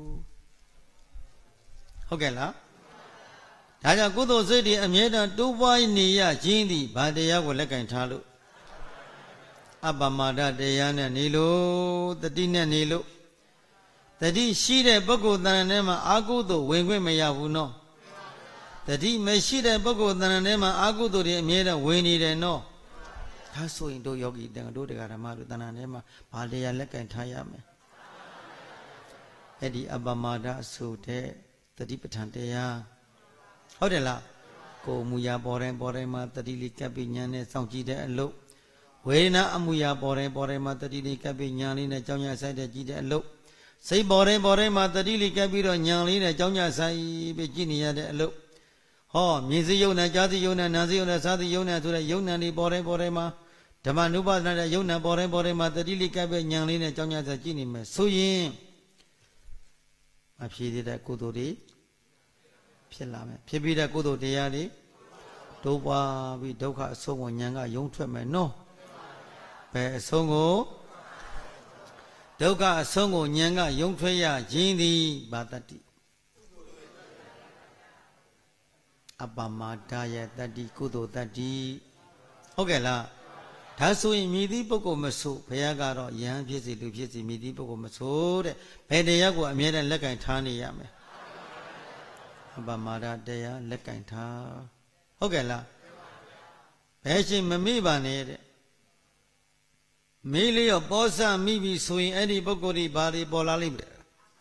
ဟုတ်ကဲ့လားဒါကြောင့်ကုသိုလ်စိတ်တွေအမြဲတမ်းတိုးပွားနေရခြင်းသည်ဗာတရားကိုလက်ကင်ထားလို့အပ္ပမဒတရားနဲ့နေလို့တတိနဲ့နေလို့တတိရှိတဲ့ပုဂ္ဂိုလ်တဏ္ဍာထဲမှာအာကုသိုလ်ဝင်ခွင့်မရဘူးနော်တတိမရှိတဲ့ပုဂ္ဂိုလ်တဏ္ဍာထဲမှာအာကုသိုလ်တွေအမြဲတမ်းဝင်နေတယ်နော်ဒါဆိုရင်တို့ယောဂီတန်တို့တရားဓမ္မတို့တဏ္ဍာထဲမှာဗာတရားလက်ကင်ထားရမယ်အဲ့ဒီအပ္ပမဒဆိုတဲ့တတိပဋ္ဌာန်တရားဟုတ်တယ်လားကိုမူရာပေါ်တိုင်းပေါ်တိုင်းမှာတတိလေးကပ်ပြီးဉာဏ်နဲ့စောင့်ကြည့်တဲ့အလုပ်ဝေဒနာအမူအရာပေါ်တိုင်းပေါ်တိုင်းမှာတတိလေးကပ်ပြီးဉာဏ်လေးနဲ့ကြောင်းညာဆိုင်တဲ့ကြည့်တဲ့အလုပ်စိတ်ပေါ်တိုင်းပေါ်တိုင်းမှာတတိလေးကပ်ပြီးတော့ဉာဏ်လေးနဲ့ကြောင်းညာဆိုင်ပြီးကြည့်နေရတဲ့အလုပ်ဟောမြင်စိယုံနဲ့ကြားစိယုံနဲ့နာစိယုံနဲ့စားစိယုံနဲ့ဆိုတဲ့ယုံနံတွေပေါ်တိုင်းပေါ်တိုင်းမှာဓမ္မနုပါဒနာတဲ့ယုံနံပေါ်တိုင်းပေါ်တိုင်းမှာတတိလေးကပ်ပြီးဉာဏ်လေးနဲ့ကြောင်းညာဆိုင်ကြည့်နေမယ်ဆိုရင်အဖြစ်တဲ့ကုသိုလ်တွေဖြစ်လာမယ်ဖြစ်ပြီးတဲ့ကုသိုလ်တရားတွေတိုးပွားပြီးဒုက္ခအဆုံးကိုဉာဏ်ကယုံထွက်မယ်နော်ဘယ်အဆုံးကိုဒုက္ခအဆုံးကိုဉာဏ်ကယုံထွက်ရခြင်းသည်ဘာတတိအပ္ပမဒါယတတိကုသိုလ်တတိဟုတ်ကဲ့လားဒါဆိုရင်မြည်သည့်ပုဂ္ဂိုလ်မဆိုဘုရားကတော့ယဟန်ဖြစ်စီလူဖြစ်စီမြည်သည့်ပုဂ္ဂိုလ်မဆိုတဲ့ဘယ်တရားကိုအမြဲတမ်းလက်ကင်ထားနေရမယ်အပ္ပမဒါတရားလက်ကင်ထားဟုတ်ကဲ့လားဘယ်ရှင်မမေ့ပါနဲ့တဲ့မေးလျော့ပေါ်စမိပြီဆိုရင်အဲ့ဒီပုဂ္ဂိုလ်ဒီဘာတွေပေါ်လာလိမ့်မယ်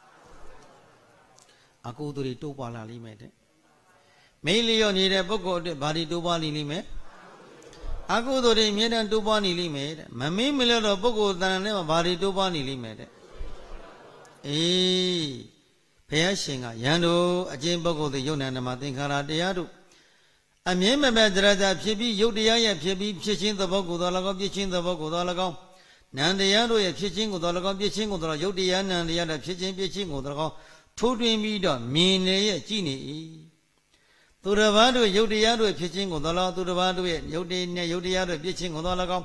အကုသိုလ်တွေတိုးပွားလာလိမ့်မယ်တဲ့မေးလျော့နေတဲ့ပုဂ္ဂိုလ်အတွက်ဘာတွေတိုးပွားလိမ့်မယ်အကုသိုလ်တွေအမြဲတမ်းတိုးပွားနေလိမ့်မယ်တဲ့မမေးမလျော့တော့ပုဂ္ဂိုလ်တဏ္ဍာနဲ့မှာဘာတွေတိုးပွားနေလိမ့်မယ်တဲ့အေးဘုရားရှင်ကယံတို့အကျဉ်းပုဂ္ဂိုလ်တွေယုံနာဓမ္မသင်္ခါရတရားတို့အမြဲမပြတ်ကြရကြဖြစ်ပြီးယုတ်တရားရဲ့ဖြစ်ပြီးဖြစ်ချင်းသဘောကိုတော်၎င်းပြစ်ချင်းသဘောကိုတော်၎င်းနံတရားတို့ရဲ့ဖြစ်ချင်းကိုတော်၎င်းပြစ်ချင်းကိုတော်ယုတ်တရားနံတရားတို့ဖြစ်ချင်းပြစ်ချင်းကိုတော်၎င်းထိုးတွင်ပြီးတော့မြင်နေရဲ့ကြည်နေ၏သူတစ်ပါးတို့ယုတ်တရားတို့ဖြစ်ချင်းကိုတော်၎င်းသူတစ်ပါးတို့ရဲ့ယုတ်တရားနဲ့ယုတ်တရားတို့ပြစ်ချင်းကိုတော်၎င်း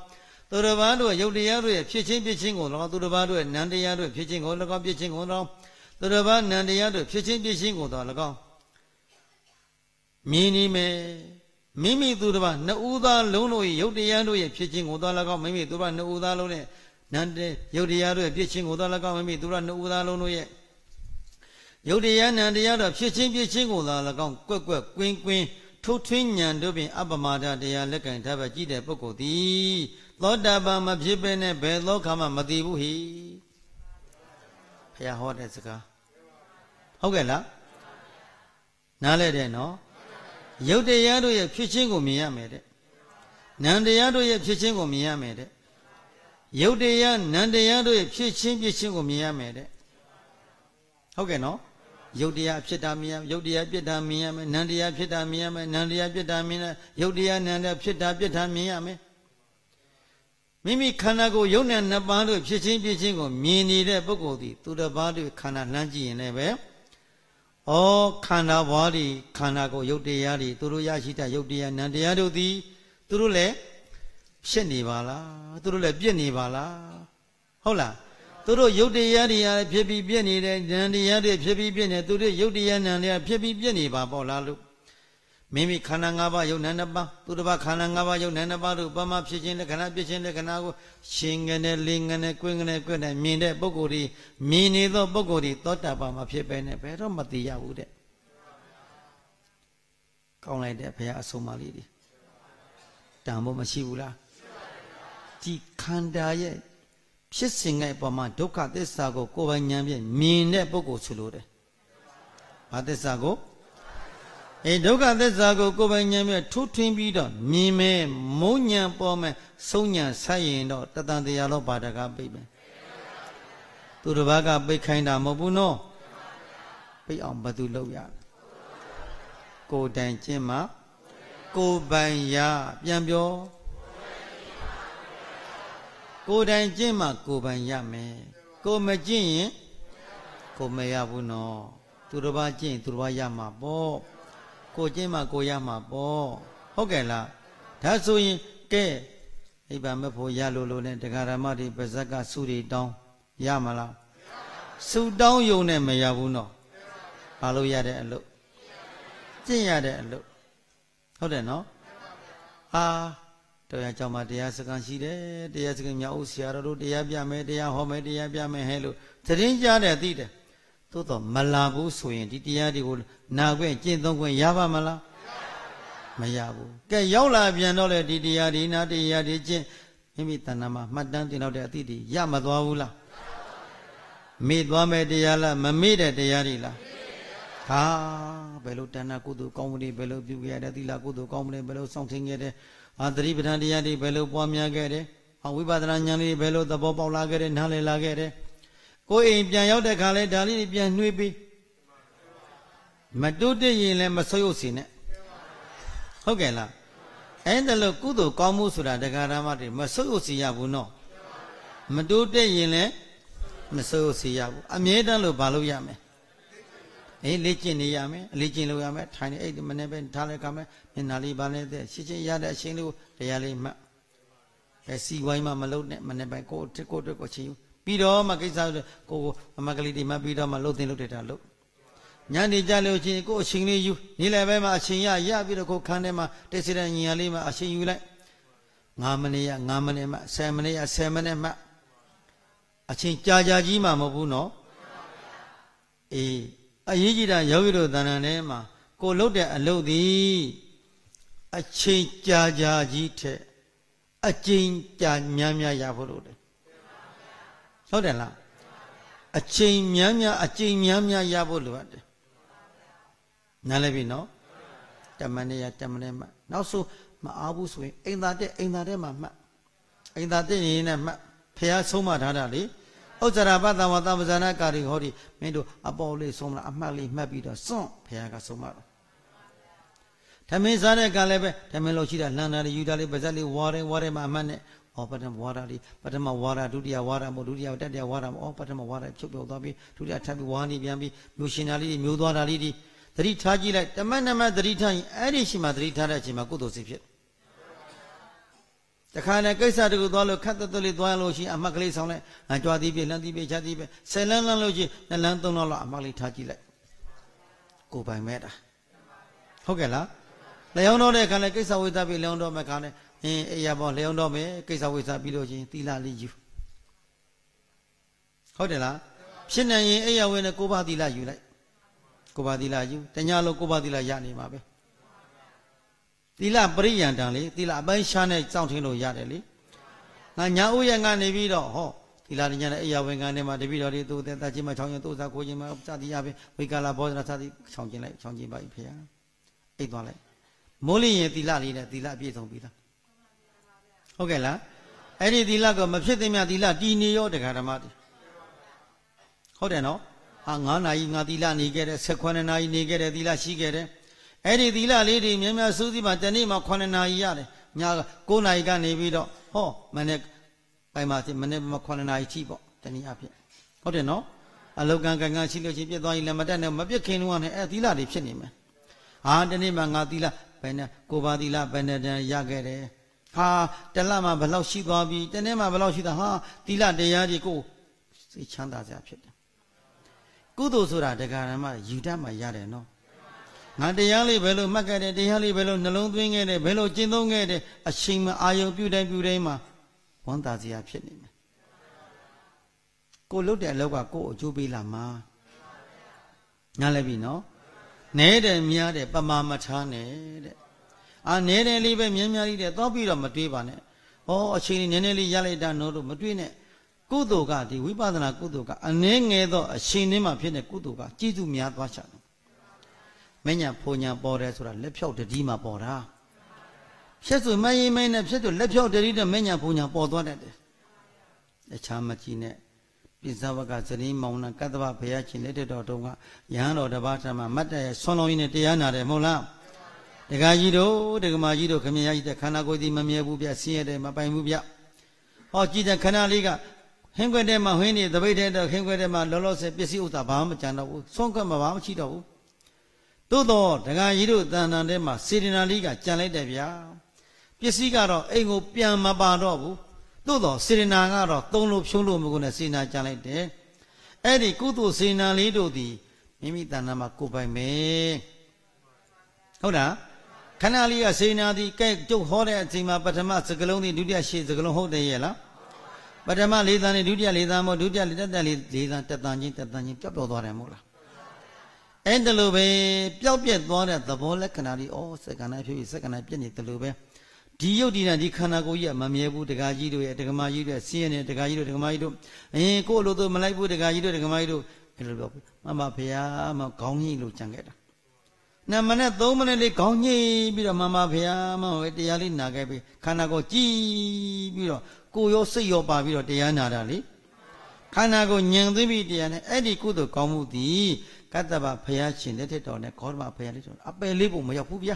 သူတစ်ပါးတို့ရုပ်တရားတို့ရဲ့ဖြစ်ချင်းပြချင်းကိုတော့သူတစ်ပါးတို့ရဲ့နံတရားတို့ဖြစ်ချင်းကို၎င်းပြချင်းကိုတော့သူတစ်ပါးနံတရားတို့ဖြစ်ချင်းပြချင်းကိုတော့၎င်းမြင်နေမယ်မိမိသူတစ်ပါးနှစ်ဦးသားလုံးတို့ရဲ့ရုပ်တရားတို့ရဲ့ဖြစ်ချင်းကိုတော့၎င်းမိမိသူတစ်ပါးနှစ်ဦးသားလုံးနဲ့နံတဲ့ရုပ်တရားတို့ရဲ့ဖြစ်ချင်းကိုတော့၎င်းမိမိသူတစ်ပါးနှစ်ဦးသားလုံးတို့ရဲ့ယုတ်တရားနံတရားတော့ဖြစ်ချင်းဖြစ်ချင်းကိုသာ၎င်းကွက်ကွက်ကွင်းကွင်းထုတ်ထွင်းဉာဏ်တို့ဖြင့်အပမာဒတရားလက်ကင်ထားပါကြည့်တဲ့ပုဂ္ဂိုလ်သည်သောတာပန်မဖြစ်ပဲနဲ့ဘယ်သောခါမှမသိဘူးဟိဘုရားဟောတဲ့စကားဟုတ်ကဲ့လားနားလဲတဲ့နော်ယုတ်တရားတို့ရဲ့ဖြစ်ချင်းကိုမြင်ရမယ်တဲ့နံတရားတို့ရဲ့ဖြစ်ချင်းကိုမြင်ရမယ်တဲ့ယုတ်တရားနံတရားတို့ရဲ့ဖြစ်ချင်းဖြစ်ချင်းကိုမြင်ရမယ်တဲ့ဟုတ်ကဲ့နော်ယုတ်တရားဖြစ်တာမြင်ရယုတ်တရားပြစ်တာမြင်ရမယ်နံတရားဖြစ်တာမြင်ရမယ်နံတရားပြစ်တာမြင်ရယုတ်တရားနံတရားဖြစ်တာပြစ်တာမြင်ရမယ်မိမိခန္ဓာကိုယ်ယုတ်နဲ့နှစ်ပါးတို့ဖြစ်ချင်းပြစ်ချင်းကိုမြင်နေတဲ့ပုဂ္ဂိုလ်သည်သူတစ်ပါးတို့ခန္ဓာလှမ်းကြည့်ရင်လည်းပဲဩခန္ဓာဘွားဒီခန္ဓာကိုယ်ယုတ်တရားတွေသူတို့ရရှိတဲ့ယုတ်တရားနံတရားတို့သည်သူတို့လည်းဖြစ်နေပါလားသူတို့လည်းပြစ်နေပါလားဟုတ်လားသူတို့ယုတ်တရားတွေဖြစ်ပြီးပြည့်နေတယ်ဉာဏ်တရားတွေဖြစ်ပြီးပြည့်နေသူတို့ယုတ်တရားဉာဏ်တွေဖြစ်ပြီးပြည့်နေပါပေါ့လားလို့မိမိခန္ဓာ၅ပါးယုတ်ဉာဏ်နှစ်ပါးသူတစ်ပါးခန္ဓာ၅ပါးယုတ်ဉာဏ်နှစ်ပါးတို့ပမဖြစ်ခြင်းလက္ခဏာပြည့်ခြင်းလက္ခဏာကိုရှင်ငနဲ့လင်းငနဲ့ကွင်းငနဲ့ကွင်းနဲ့မြင်တဲ့ပုဂ္ဂိုလ်ဒီမြင်နေသောပုဂ္ဂိုလ်ဒီသောတာပန်မှာဖြစ်ပဲနဲ့ဘယ်တော့မသိရဘူးတဲ့ကောင်းလိုက်တဲ့ဘုရားအဆုံးအမလေးဒီတန်ဖို့မရှိဘူးလားဒီခန္ဓာရဲ့ဖြစ်စဉ်ရဲ့ပုံမှာဒုက္ခသစ္စာကိုကိုယ်ပိုင်ဉာဏ်ဖြင့်မြင်တဲ့ပုဂ္ဂိုလ်ဆိုလို့တယ်။ဘာသစ္စာကိုအဲဒုက္ခသစ္စာကိုကိုယ်ပိုင်ဉာဏ်ဖြင့်ထိုးထွင်းပြီးတော့မြင်မယ်မုံဉာဏ်ပေါ်မယ်ဆုံးဉာဏ်ဆက်ရင်တော့တတန်တရားလောပါဒကပိတ်မယ်။သူတစ်ပါးကပိတ်ခိုင်းတာမဟုတ်ဘူးနော်။ပိတ်အောင်ဘယ်သူလုပ်ရလဲ။ကိုယ်တိုင်ကျင့်မှကိုယ်ပိုင်ရပြန်ပြောကိုယ်တိုင်ကျင့်မှကိုယ်ပိုင်ရမယ်ကိုမကျင့်ရင်ကိုမရဘူးနော်သူတစ်ပါးကျင့်သူတစ်ပါးရမှာပေါ့ကိုကျင့်မှကိုရမှာပေါ့ဟုတ်ကဲ့လားဒါဆိုရင်ကဲအိဗာမဖို့ရလို့လို့နဲ့တရားဓမ္မတွေပါဇက်ကစုတွေတောင်းရမလားစုတောင်းယုံနဲ့မရဘူးနော်ဘာလို့ရတဲ့အလုပ်ကျင့်ရတဲ့အလုပ်ဟုတ်တယ်နော်ဟာတရားကြောင့်မှတရားစကားရှိတယ်တရားစကားမြောက်ဦးဆရာတော်တို့တရားပြမယ်တရားဟောမယ်တရားပြမယ်ဟဲ့လို့သတင်းကြားတယ်သိတယ်သို့တော့မလာဘူးဆိုရင်ဒီတရားတွေကိုနာခွင့်ကျင့်သုံးခွင့်ရပါမလားမရဘူးကဲရောက်လာပြန်တော့လေဒီတရားဒီနာတရားဒီကျင့်မိမိတဏ္ဍာမှာမှတ်တမ်းတင်တော့တဲ့အသည့်ဒီရမသွားဘူးလားမေ့သွားမယ်တရားလားမမေ့တဲ့တရားတွေလားဟာဘယ်လိုတဏ္ဍာကုသိုလ်ကောင်းမှုတွေဘယ်လိုပြုခဲ့ရတဲ့သီလကုသိုလ်ကောင်းမှုတွေဘယ်လိုစောင့်ထင်ခဲ့တဲ့အာသတိပဋ္ဌာန်တရားတွေဘယ်လိုပွားများခဲ့တယ်။အဝိပဿနာဉာဏ်လေးဘယ်လိုသဘောပေါက်လာခဲ့တယ်နားလည်လာခဲ့တယ်။ကိုယ်အိမ်ပြန်ရောက်တဲ့ခါလဲဒါလေးတွေပြန်နှွေးပြီးမတုတ်တရင်လည်းမဆုပ်ယုပ်စီနဲ့။ဟုတ်ကဲ့လား။အဲ့ဒါလို့ကုသိုလ်ကောင်းမှုဆိုတာတရားဓမ္မတွေမဆုပ်ယုပ်စီရဘူးနော်။မတုတ်တရင်လည်းမဆုပ်ယုပ်စီရဘူး။အမြဲတမ်းလို့ဘာလို့ရမလဲ။အေးလေ့ကျင့်နေရမယ်အလေ့ကျင့်လို့ရမယ်ထိုင်နေအဲ့ဒီမနေ့ပဲထားလိုက်ကမယ်မျက်နှာလေးပါနေတဲ့ရှင်းရှင်းရတဲ့အချိန်လေးကိုတရားလေးမှတ်အဲစီဝိုင်းမှမလုပ်နဲ့မနေ့ပိုင်းကိုယ်တစ်ကိုယ်တစ်ကိုချင်းပြီးတော့မှကိစ္စကိုကိုအမကလေးတွေမှပြီးတော့မှလှုပ်တင်လှုပ်တဲ့တာလှုပ်ညနေကြလို့ချင်းကိုယ်အချိန်လေးယူနေ့လယ်ပိုင်းမှာအချိန်ရရပြီးတော့ကိုယ်ခန်းထဲမှာတိတ်စတဲ့ညီရလေးမှာအချိန်ယူလိုက်၅မိနစ်ရ၅မိနစ်မှ၁၀မိနစ်ရ၁၀မိနစ်မှအချိန်ကြာကြာကြီးမှမဟုတ်ဘူးနော်အေးအရေးကြီးတာယောဂီတို့တဏ္ဍာထဲမှာကိုလှုပ်တဲ့အလုပ်သည်အချိန်ကြာကြာကြီးထက်အချိန်ကြာများများရဖို့လို့တယ်ဟုတ်တယ်လားအချိန်များများအချိန်များများရဖို့လိုအပ်တယ်နားလည်ပြီနော်တမန်နေရတမန်နေမှနောက်ဆိုမအားဘူးဆိုရင်အိမ်သာတက်အိမ်သာတက်မှာမှတ်အိမ်သာတက်ရင်နဲ့မှတ်ဖះဆုံးမထားတာလေဥစ္စာရပတ္တဝတ္တပဇာနာကာရီဟောဒီမင်းတို့အပေါ်လေးဆုံးမလားအမှတ်လေးမှတ်ပြီးတော့စွန့်ဖះကဆုံးမတော့ဓမင်းစားတဲ့ကလည်းပဲဓမင်းလို့ရှိတာလန်တာလေးယူတာလေးပါဇက်လေးဝါတယ်ဝါတယ်မှာအမှတ်နဲ့ဩပထမဝါတာလေးပထမဝါတာဒုတိယဝါတာမို့ဒုတိယတတိယဝါတာမို့ဩပထမဝါတာဖြုတ်ပြောသွားပြီးဒုတိယထပ်ပြီးဝါနေပြန်ပြီးမျိုးရှင်တာလေးမျိုးသွားတာလေးဒီသတိထားကြည့်လိုက်တမန်နမသတိထားရင်အဲ့ဒီရှိမှသတိထားတဲ့အချိန်မှာကုသိုလ်စိတ်ဖြစ် The kind of case I do dollar cut the little logi, a maclay sound, and Jodi be Landy be Chadi be, Selan logi, and Lantonola, Mali Taji. Go by matter. Hogela. Leono de can a case with a Leondo Macane, eh, about Leondo me, case with a bilogi, Tila Liju. Hodela. Shin and Aya win a Cuba di la you like. Cuba di la you, Tenyalo Cuba di la Yani Mabe. Tila brilliant only, Tila by Shane something no yardly. Nanya Uyanga Nevido, ho, Tila Aya Wingana de Vido to the Tajima Tonga to the Kojima Sadiabe, we got a boy Sadi, changing like changing by Pia. Eight one like Molly and Tila, Tila Pieton Pita. Okay, la. Any Tila go Mapsetima Tila, Dinio de Caramati. Hold on, no? Angana, Ingadila, Nigere, Sequana, Nigere, Dila, Shigere. Eddie Dila lady, Mima Susi, but the name of Conana Yare, Naga, Gona Gani Vido, oh, Manek, by Martin, Manema Conana Chibo, Teniapi. Hold on, no? A logan ganga chilo chip, Lamadana, Mabiakin one, a Dila, the Chinima. Ah, the name Angadila, Bena, Cobadila, Beneda Yagere. Ha, the Lama Baloshi Babi, the name of Baloshi, ha, Dila de Yadico. See Chanda Zapit. Kudo Sura de Garama, Yudama Yare, no. Not the Yali Velo Macade, the Yali Velo, Nalon Wing, and the Velo Jindong, a shima Ayo Buda Budema. One does the option. Go look at Loga Go, Jubilama. Nalabino. Ned and Miade, Pama Matane. And Ned and Live Miami, the Topi of Matibane. Oh, a chain nearly Yali Dan no to Madrine. Kudoga, the Wibadana Kudoga, a name a shinima pin Kudoga, Jitu Miat Washan. Menya Ponya Borders or a lepshow the Dima Bora. Shesu may may have said to lepshow the reader Menya Ponya Bordon. The Chamachine, Pizavaga, Zani, Mona, Kadava, Payachin, Letter or Tonga, Yan or the Batama, Mata, Sono in a Tiana, the Mola. The Gajido, the Magido, Kamia, the Kanago, the Mamia Bubia, Sia, the Mapai Mubia. Oh, Gita Canaliga. Hengwedema, Winnie, the way that Hengwedema, Lolos, Pesiuta, Bam, Chano, Sonka Mabam Chito. Todo, the guy you do, Danadema, Sirina Liga, Chale Devia. Pisigaro, Ego Piama Bado, Todo, Sirina, Tolo, Shulu, Muguna, Sina Chale de. Eddie Kutu Sina Lido di, Mimitanama Kupa me. Hoda, Canalia Sina di Cake, Joe Hore, Zima, Patama, Sagaloni, Dudia, she's a glow de Yella. But a man later than Dudia, Lidamo, Dudia, Lidan, Tatani, Tatani, Capodoramola. And the Lube, Piapiet born at the Bola Canary, oh, second I feel second I penny the Lube. Dio Dina di Canagoya, Mamiebu, the Gajido, the Gamayido, C N A, the Gajido, the Gamaido, and Colo, the Malaibu, the Gajido, the Gamaido, Mamma Pia, Magongi, Lucangeta. Namana, Domine, Gongi, Bida Mamma Pia, the Yali Nagabi, Canago G, Biro, Go, say your Babiro, the Yanadali. Canago, Yang, and Eddie Kudo, Comudi. Kataba Payachin, let it on a corma payation. Up a libu, Mayapubia.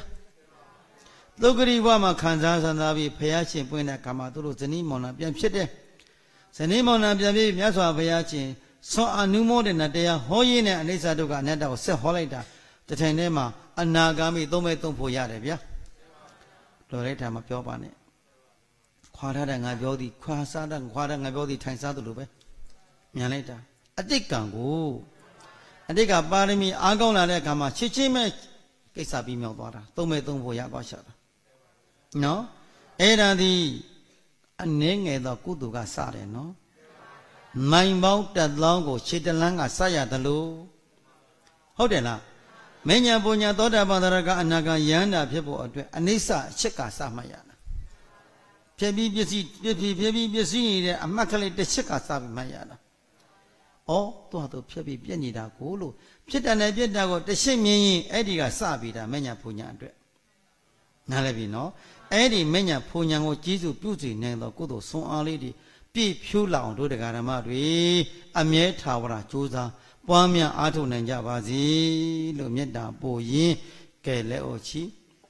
Logari Wama Kansas and Navi Payachin, Puena Kamaturu, Zanimona, Biamchete. Zanimona, Biami, Yaswa Payachin, so a new more than a day, Hoyina and Isaduga, Neda was set holiday. The Tanema, and Nagami, Dometon Poyarabia. Loretta Mapiopane. Quadang Abodi, Quasadan, Quadang Abodi, Tansadu, Yaneta. A dick gangu. And they got Barimi, Agona de Kama, Chichime, Kesabi Melbara, Tometon Voyabasha. No? Era the Aning the Kuduga Sare, no? Nine bout that longo, Chitalanga Saya the Lu. Hodela. Menya Bonya Doda Badaraga and Naga Yanda people, Anissa, Cheka Samayana. Pebi Bisi, Pebi Bisi, a Makalate Cheka Samayana. Oh, to have to Pebi Pianida Gulu. Pit and I did now the same Ediga Sabida, Menya Punya. Nalavino, Eddie Menya Punya, Jisu Beauty, Nando Kudo, so already. Be Pula to the Garamari, Amir Tawara, Juza, Pamia Atu Nanjavazi, Lumeda Boyi, Kele Ochi.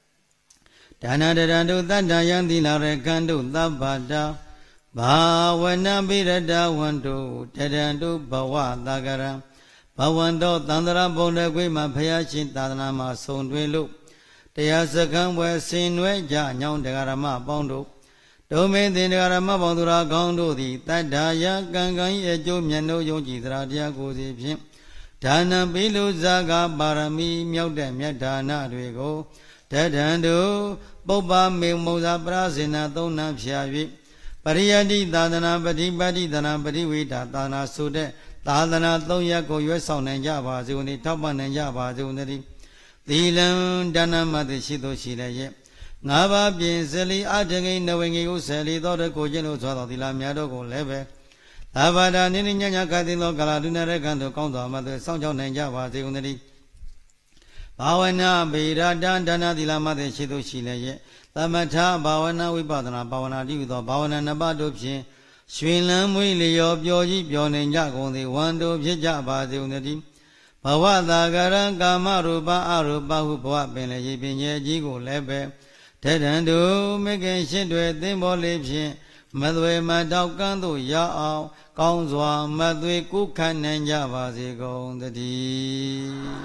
Dana Dando Danda Yandi Lare Gandu, Labada, Bawana Birada Wando, Tedando Bawa Dagara, Bawando, Dandara Bonda Guima Payachin, Tanama, Sondwelu. They are the gun where Sinwe, Jan, the Garama, Bondo. တုံမေသင်္ဒရမဘောင်သူရာကောင်းတို့သည်တတ္ထာယကံကံ၏အကျိုးမြတ်နှုတ်ယုံကြည်သရာတရားကိုစီဖြင့်ဒါနံပိလုဇာကပါရမီမြောက်တဲ့မြတ်ဒါနတွေကိုတထံတို့ပုပ္ပမေမုံသာပရဇေနသုံးနှံဖြာ၍ပရိယတိသာသနာပฏิပတ်တိသနာပရိဝိတာသာသနာဆိုတဲ့သာသနာသုံးရပ်ကိုရွတ်ဆောင်နိုင်ကြပါစေဦးနေထောက်ပံ့နိုင်ကြပါစေဦးနေသီလံဒါနမတိရှိသောရှိလည်းရဲ့ငါးပါးပြင်စလီအတကိနဝေငေကိုဆယ်လီသောတကိုကျင့်လို့ဆိုသောသီလများတို့ကိုလည်းပဲသာဘာဒနိနိညညခတိသောကာလဒုနရကံတို့ကောင်းစွာမှစောင့်ကြောက်နိုင်ကြပါစေဦးနေဘာဝနာဗေရတံဒါနသီလမတိရှိသောရှိလည်းရဲ့သမထဘာဝနာဝိပဿနာဘာဝနာတည်းဟူသောဘာဝနာနှစ်ပါးတို့ဖြင့်ရွှင်လန်းမွေးလျော်ပျော်ကြီးပျော်နိုင်ကြကုန်သည်ဝန္တုဖြစ်ကြပါစေဦးသည်ဘဝတာကရံကာမရူပအရူပဟုဘဝပင်လည်းရေပင်ရဲ့ကြီးကိုလည်းပဲတထံတို့မကင်ရှင်းတွေသင်္ဘောလေးဖြင့်မသွေမတောက်ကန်းသို့ရောက်အောင်ကောင်းစွာမသွေကုခတ်နိုင်ကြပါစေကုန်သတည်း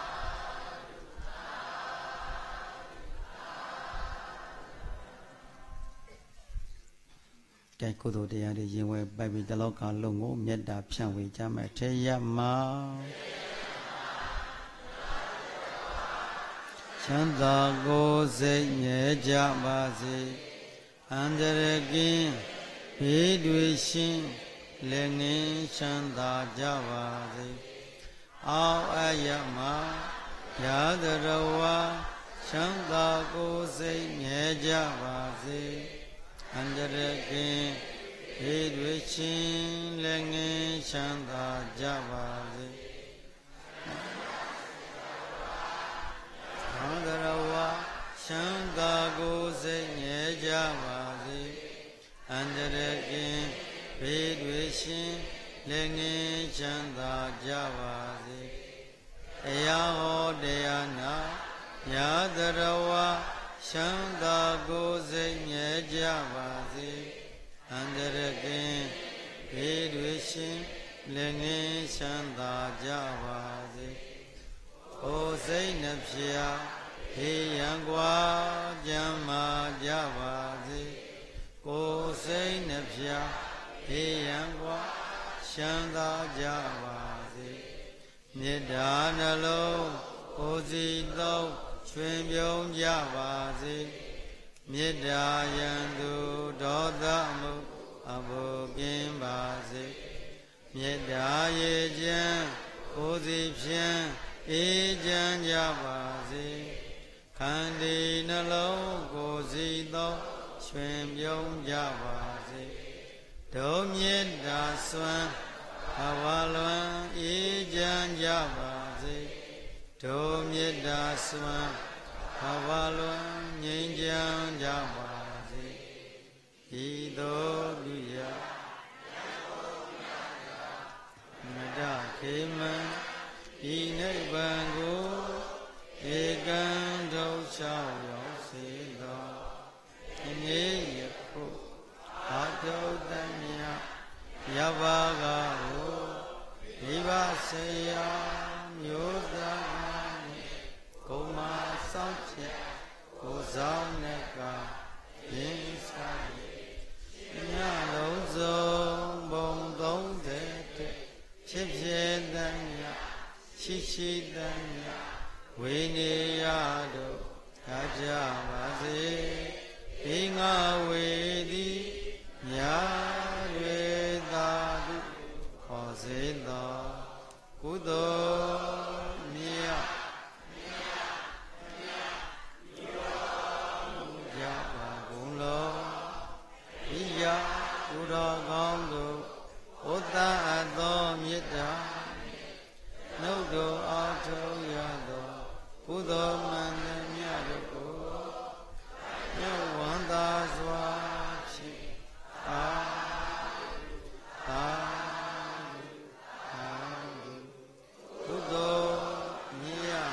ကဲကုသိုလ်တရားတွေရင်ဝဲပိုက်ပြီးတလောကလုံးကိုမေတ္တာဖြန့်ဝေကြမယ်ထေရမချမ်းသာကိုယ်စိတ်ငြဲကြပါစေအန္တရာယ်ကင်းဘေးတွေရှင်းလည်းငင်းချမ်းသာကြပါစေအောက်အယမရာဇရဝါချမ်းသာကိုယ်စိတ်ငြဲကြပါစေအန္တရာယ်ကင်းဘေးတွေရှင်းလည်းငင်းချမ်းသာကြပါစေအန္တရာဝါချမ်းသာကိုယ်စိတ်ငြဲကြပါစေအန္တရာယ်ကင်းဘေးတွေရှင်းလည်းငင်းချမ်းသာကြပါစေတရားဟောတရားနာညာတရဝါချမ်းသာကိုယ်စိတ်ငြဲကြပါစေအန္တရာယ်ကင်းဘေးတွေရှင်းလည်းငင်းချမ်းသာကြပါစေကိုယ်စိတ်နှဖျားဟေးရန်ကွာကြမ်းမာကြပါစေကိုယ်စိတ်နှဖျားဟေးရန်ကွာချမ်းသာကြပါစေမေတ္တာနှလုံးကိုယ်စီသောချွင်ပြုံးကြပါစေမေတ္တာယံသူဒေါသမုအဘုကင်းပါစေမေတ္တာရေချမ်းကိုယ်စီဖြင့်အေးချမ်းကြပါစေခန္တီနှလုံးကိုယ်စီသောချွင်ပြုံးကြပါစေဒုမေတ္တာစွမ်းဘဝလွန်အေးချမ်းကြပါစေဒုမေတ္တာစွမ်းဘဝလွန်ငြိမ်းချမ်းကြပါစေဤသို့လူရမတခေမံဤနိဗ္ဗာန်ကိုဧကံထုတ်ချောက်ရောက်စေသောဒီနေ့ယခုအာထုတမြယဘာကကိုမိဘဆေယမျိုးသားကိုမဆောင်ချက်ကိုဆောင်နဲ့ကရင်းစားညလုံးစုံဘုံသုံးတဲ့ဖြစ်ဖြစ်တမ်းမြရှိရှိတမ်းမြဝိနေယတို့သာကြပါစေဒီငါဝေသည်ညာတွေသာတုခေါ်စေသောကုသိုလ်မြတ်ရပါကုန်လောဤယကုတော်ကောင်းတို့ဥဒ္ဒအသောမေတ္တာနှုတ်တော်အားထုတ်ရသောကုသိုလ်မှန်သမျှတို့ကိုမြတ်ဝန္တာစွာဖြင့်အာသာသာကုသိုလ်မြတ်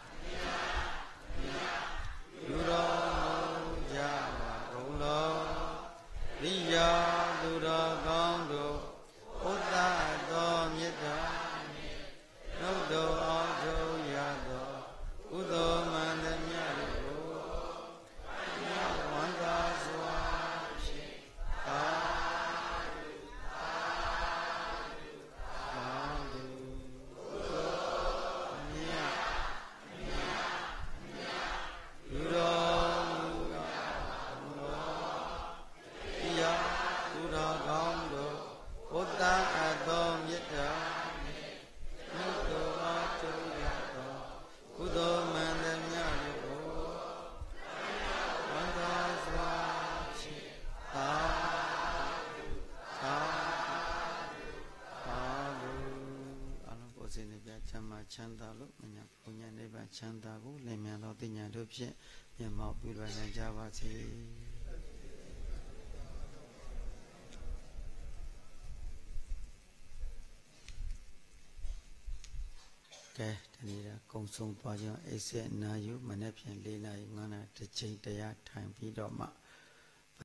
လူတော်ကြပါကုန်လောရိယာသူတော်ကောင်းတို့ဥဒ္ဒသောမေတ္တာနှုတ်တော်အားထုတ်ရသောကုသိုလ်ချမ်းသာလို့မညာဘုံညာနိဗ္ဗာန်ချမ်းသာကိုလင်မြန်သောသိဉာဏ်တို့ဖြင့်မျက်မှောက်ပြုလွယ်နိုင်ကြပါစေကဲဒီနေ့ကကုံဆုံးသွားကြအောင်အိပ်ဆက်နာယူမနေ့ဖြန်၄နာရီ၅နာရီတစ်ချိန်တရားထိုင်ပြီးတော့မှ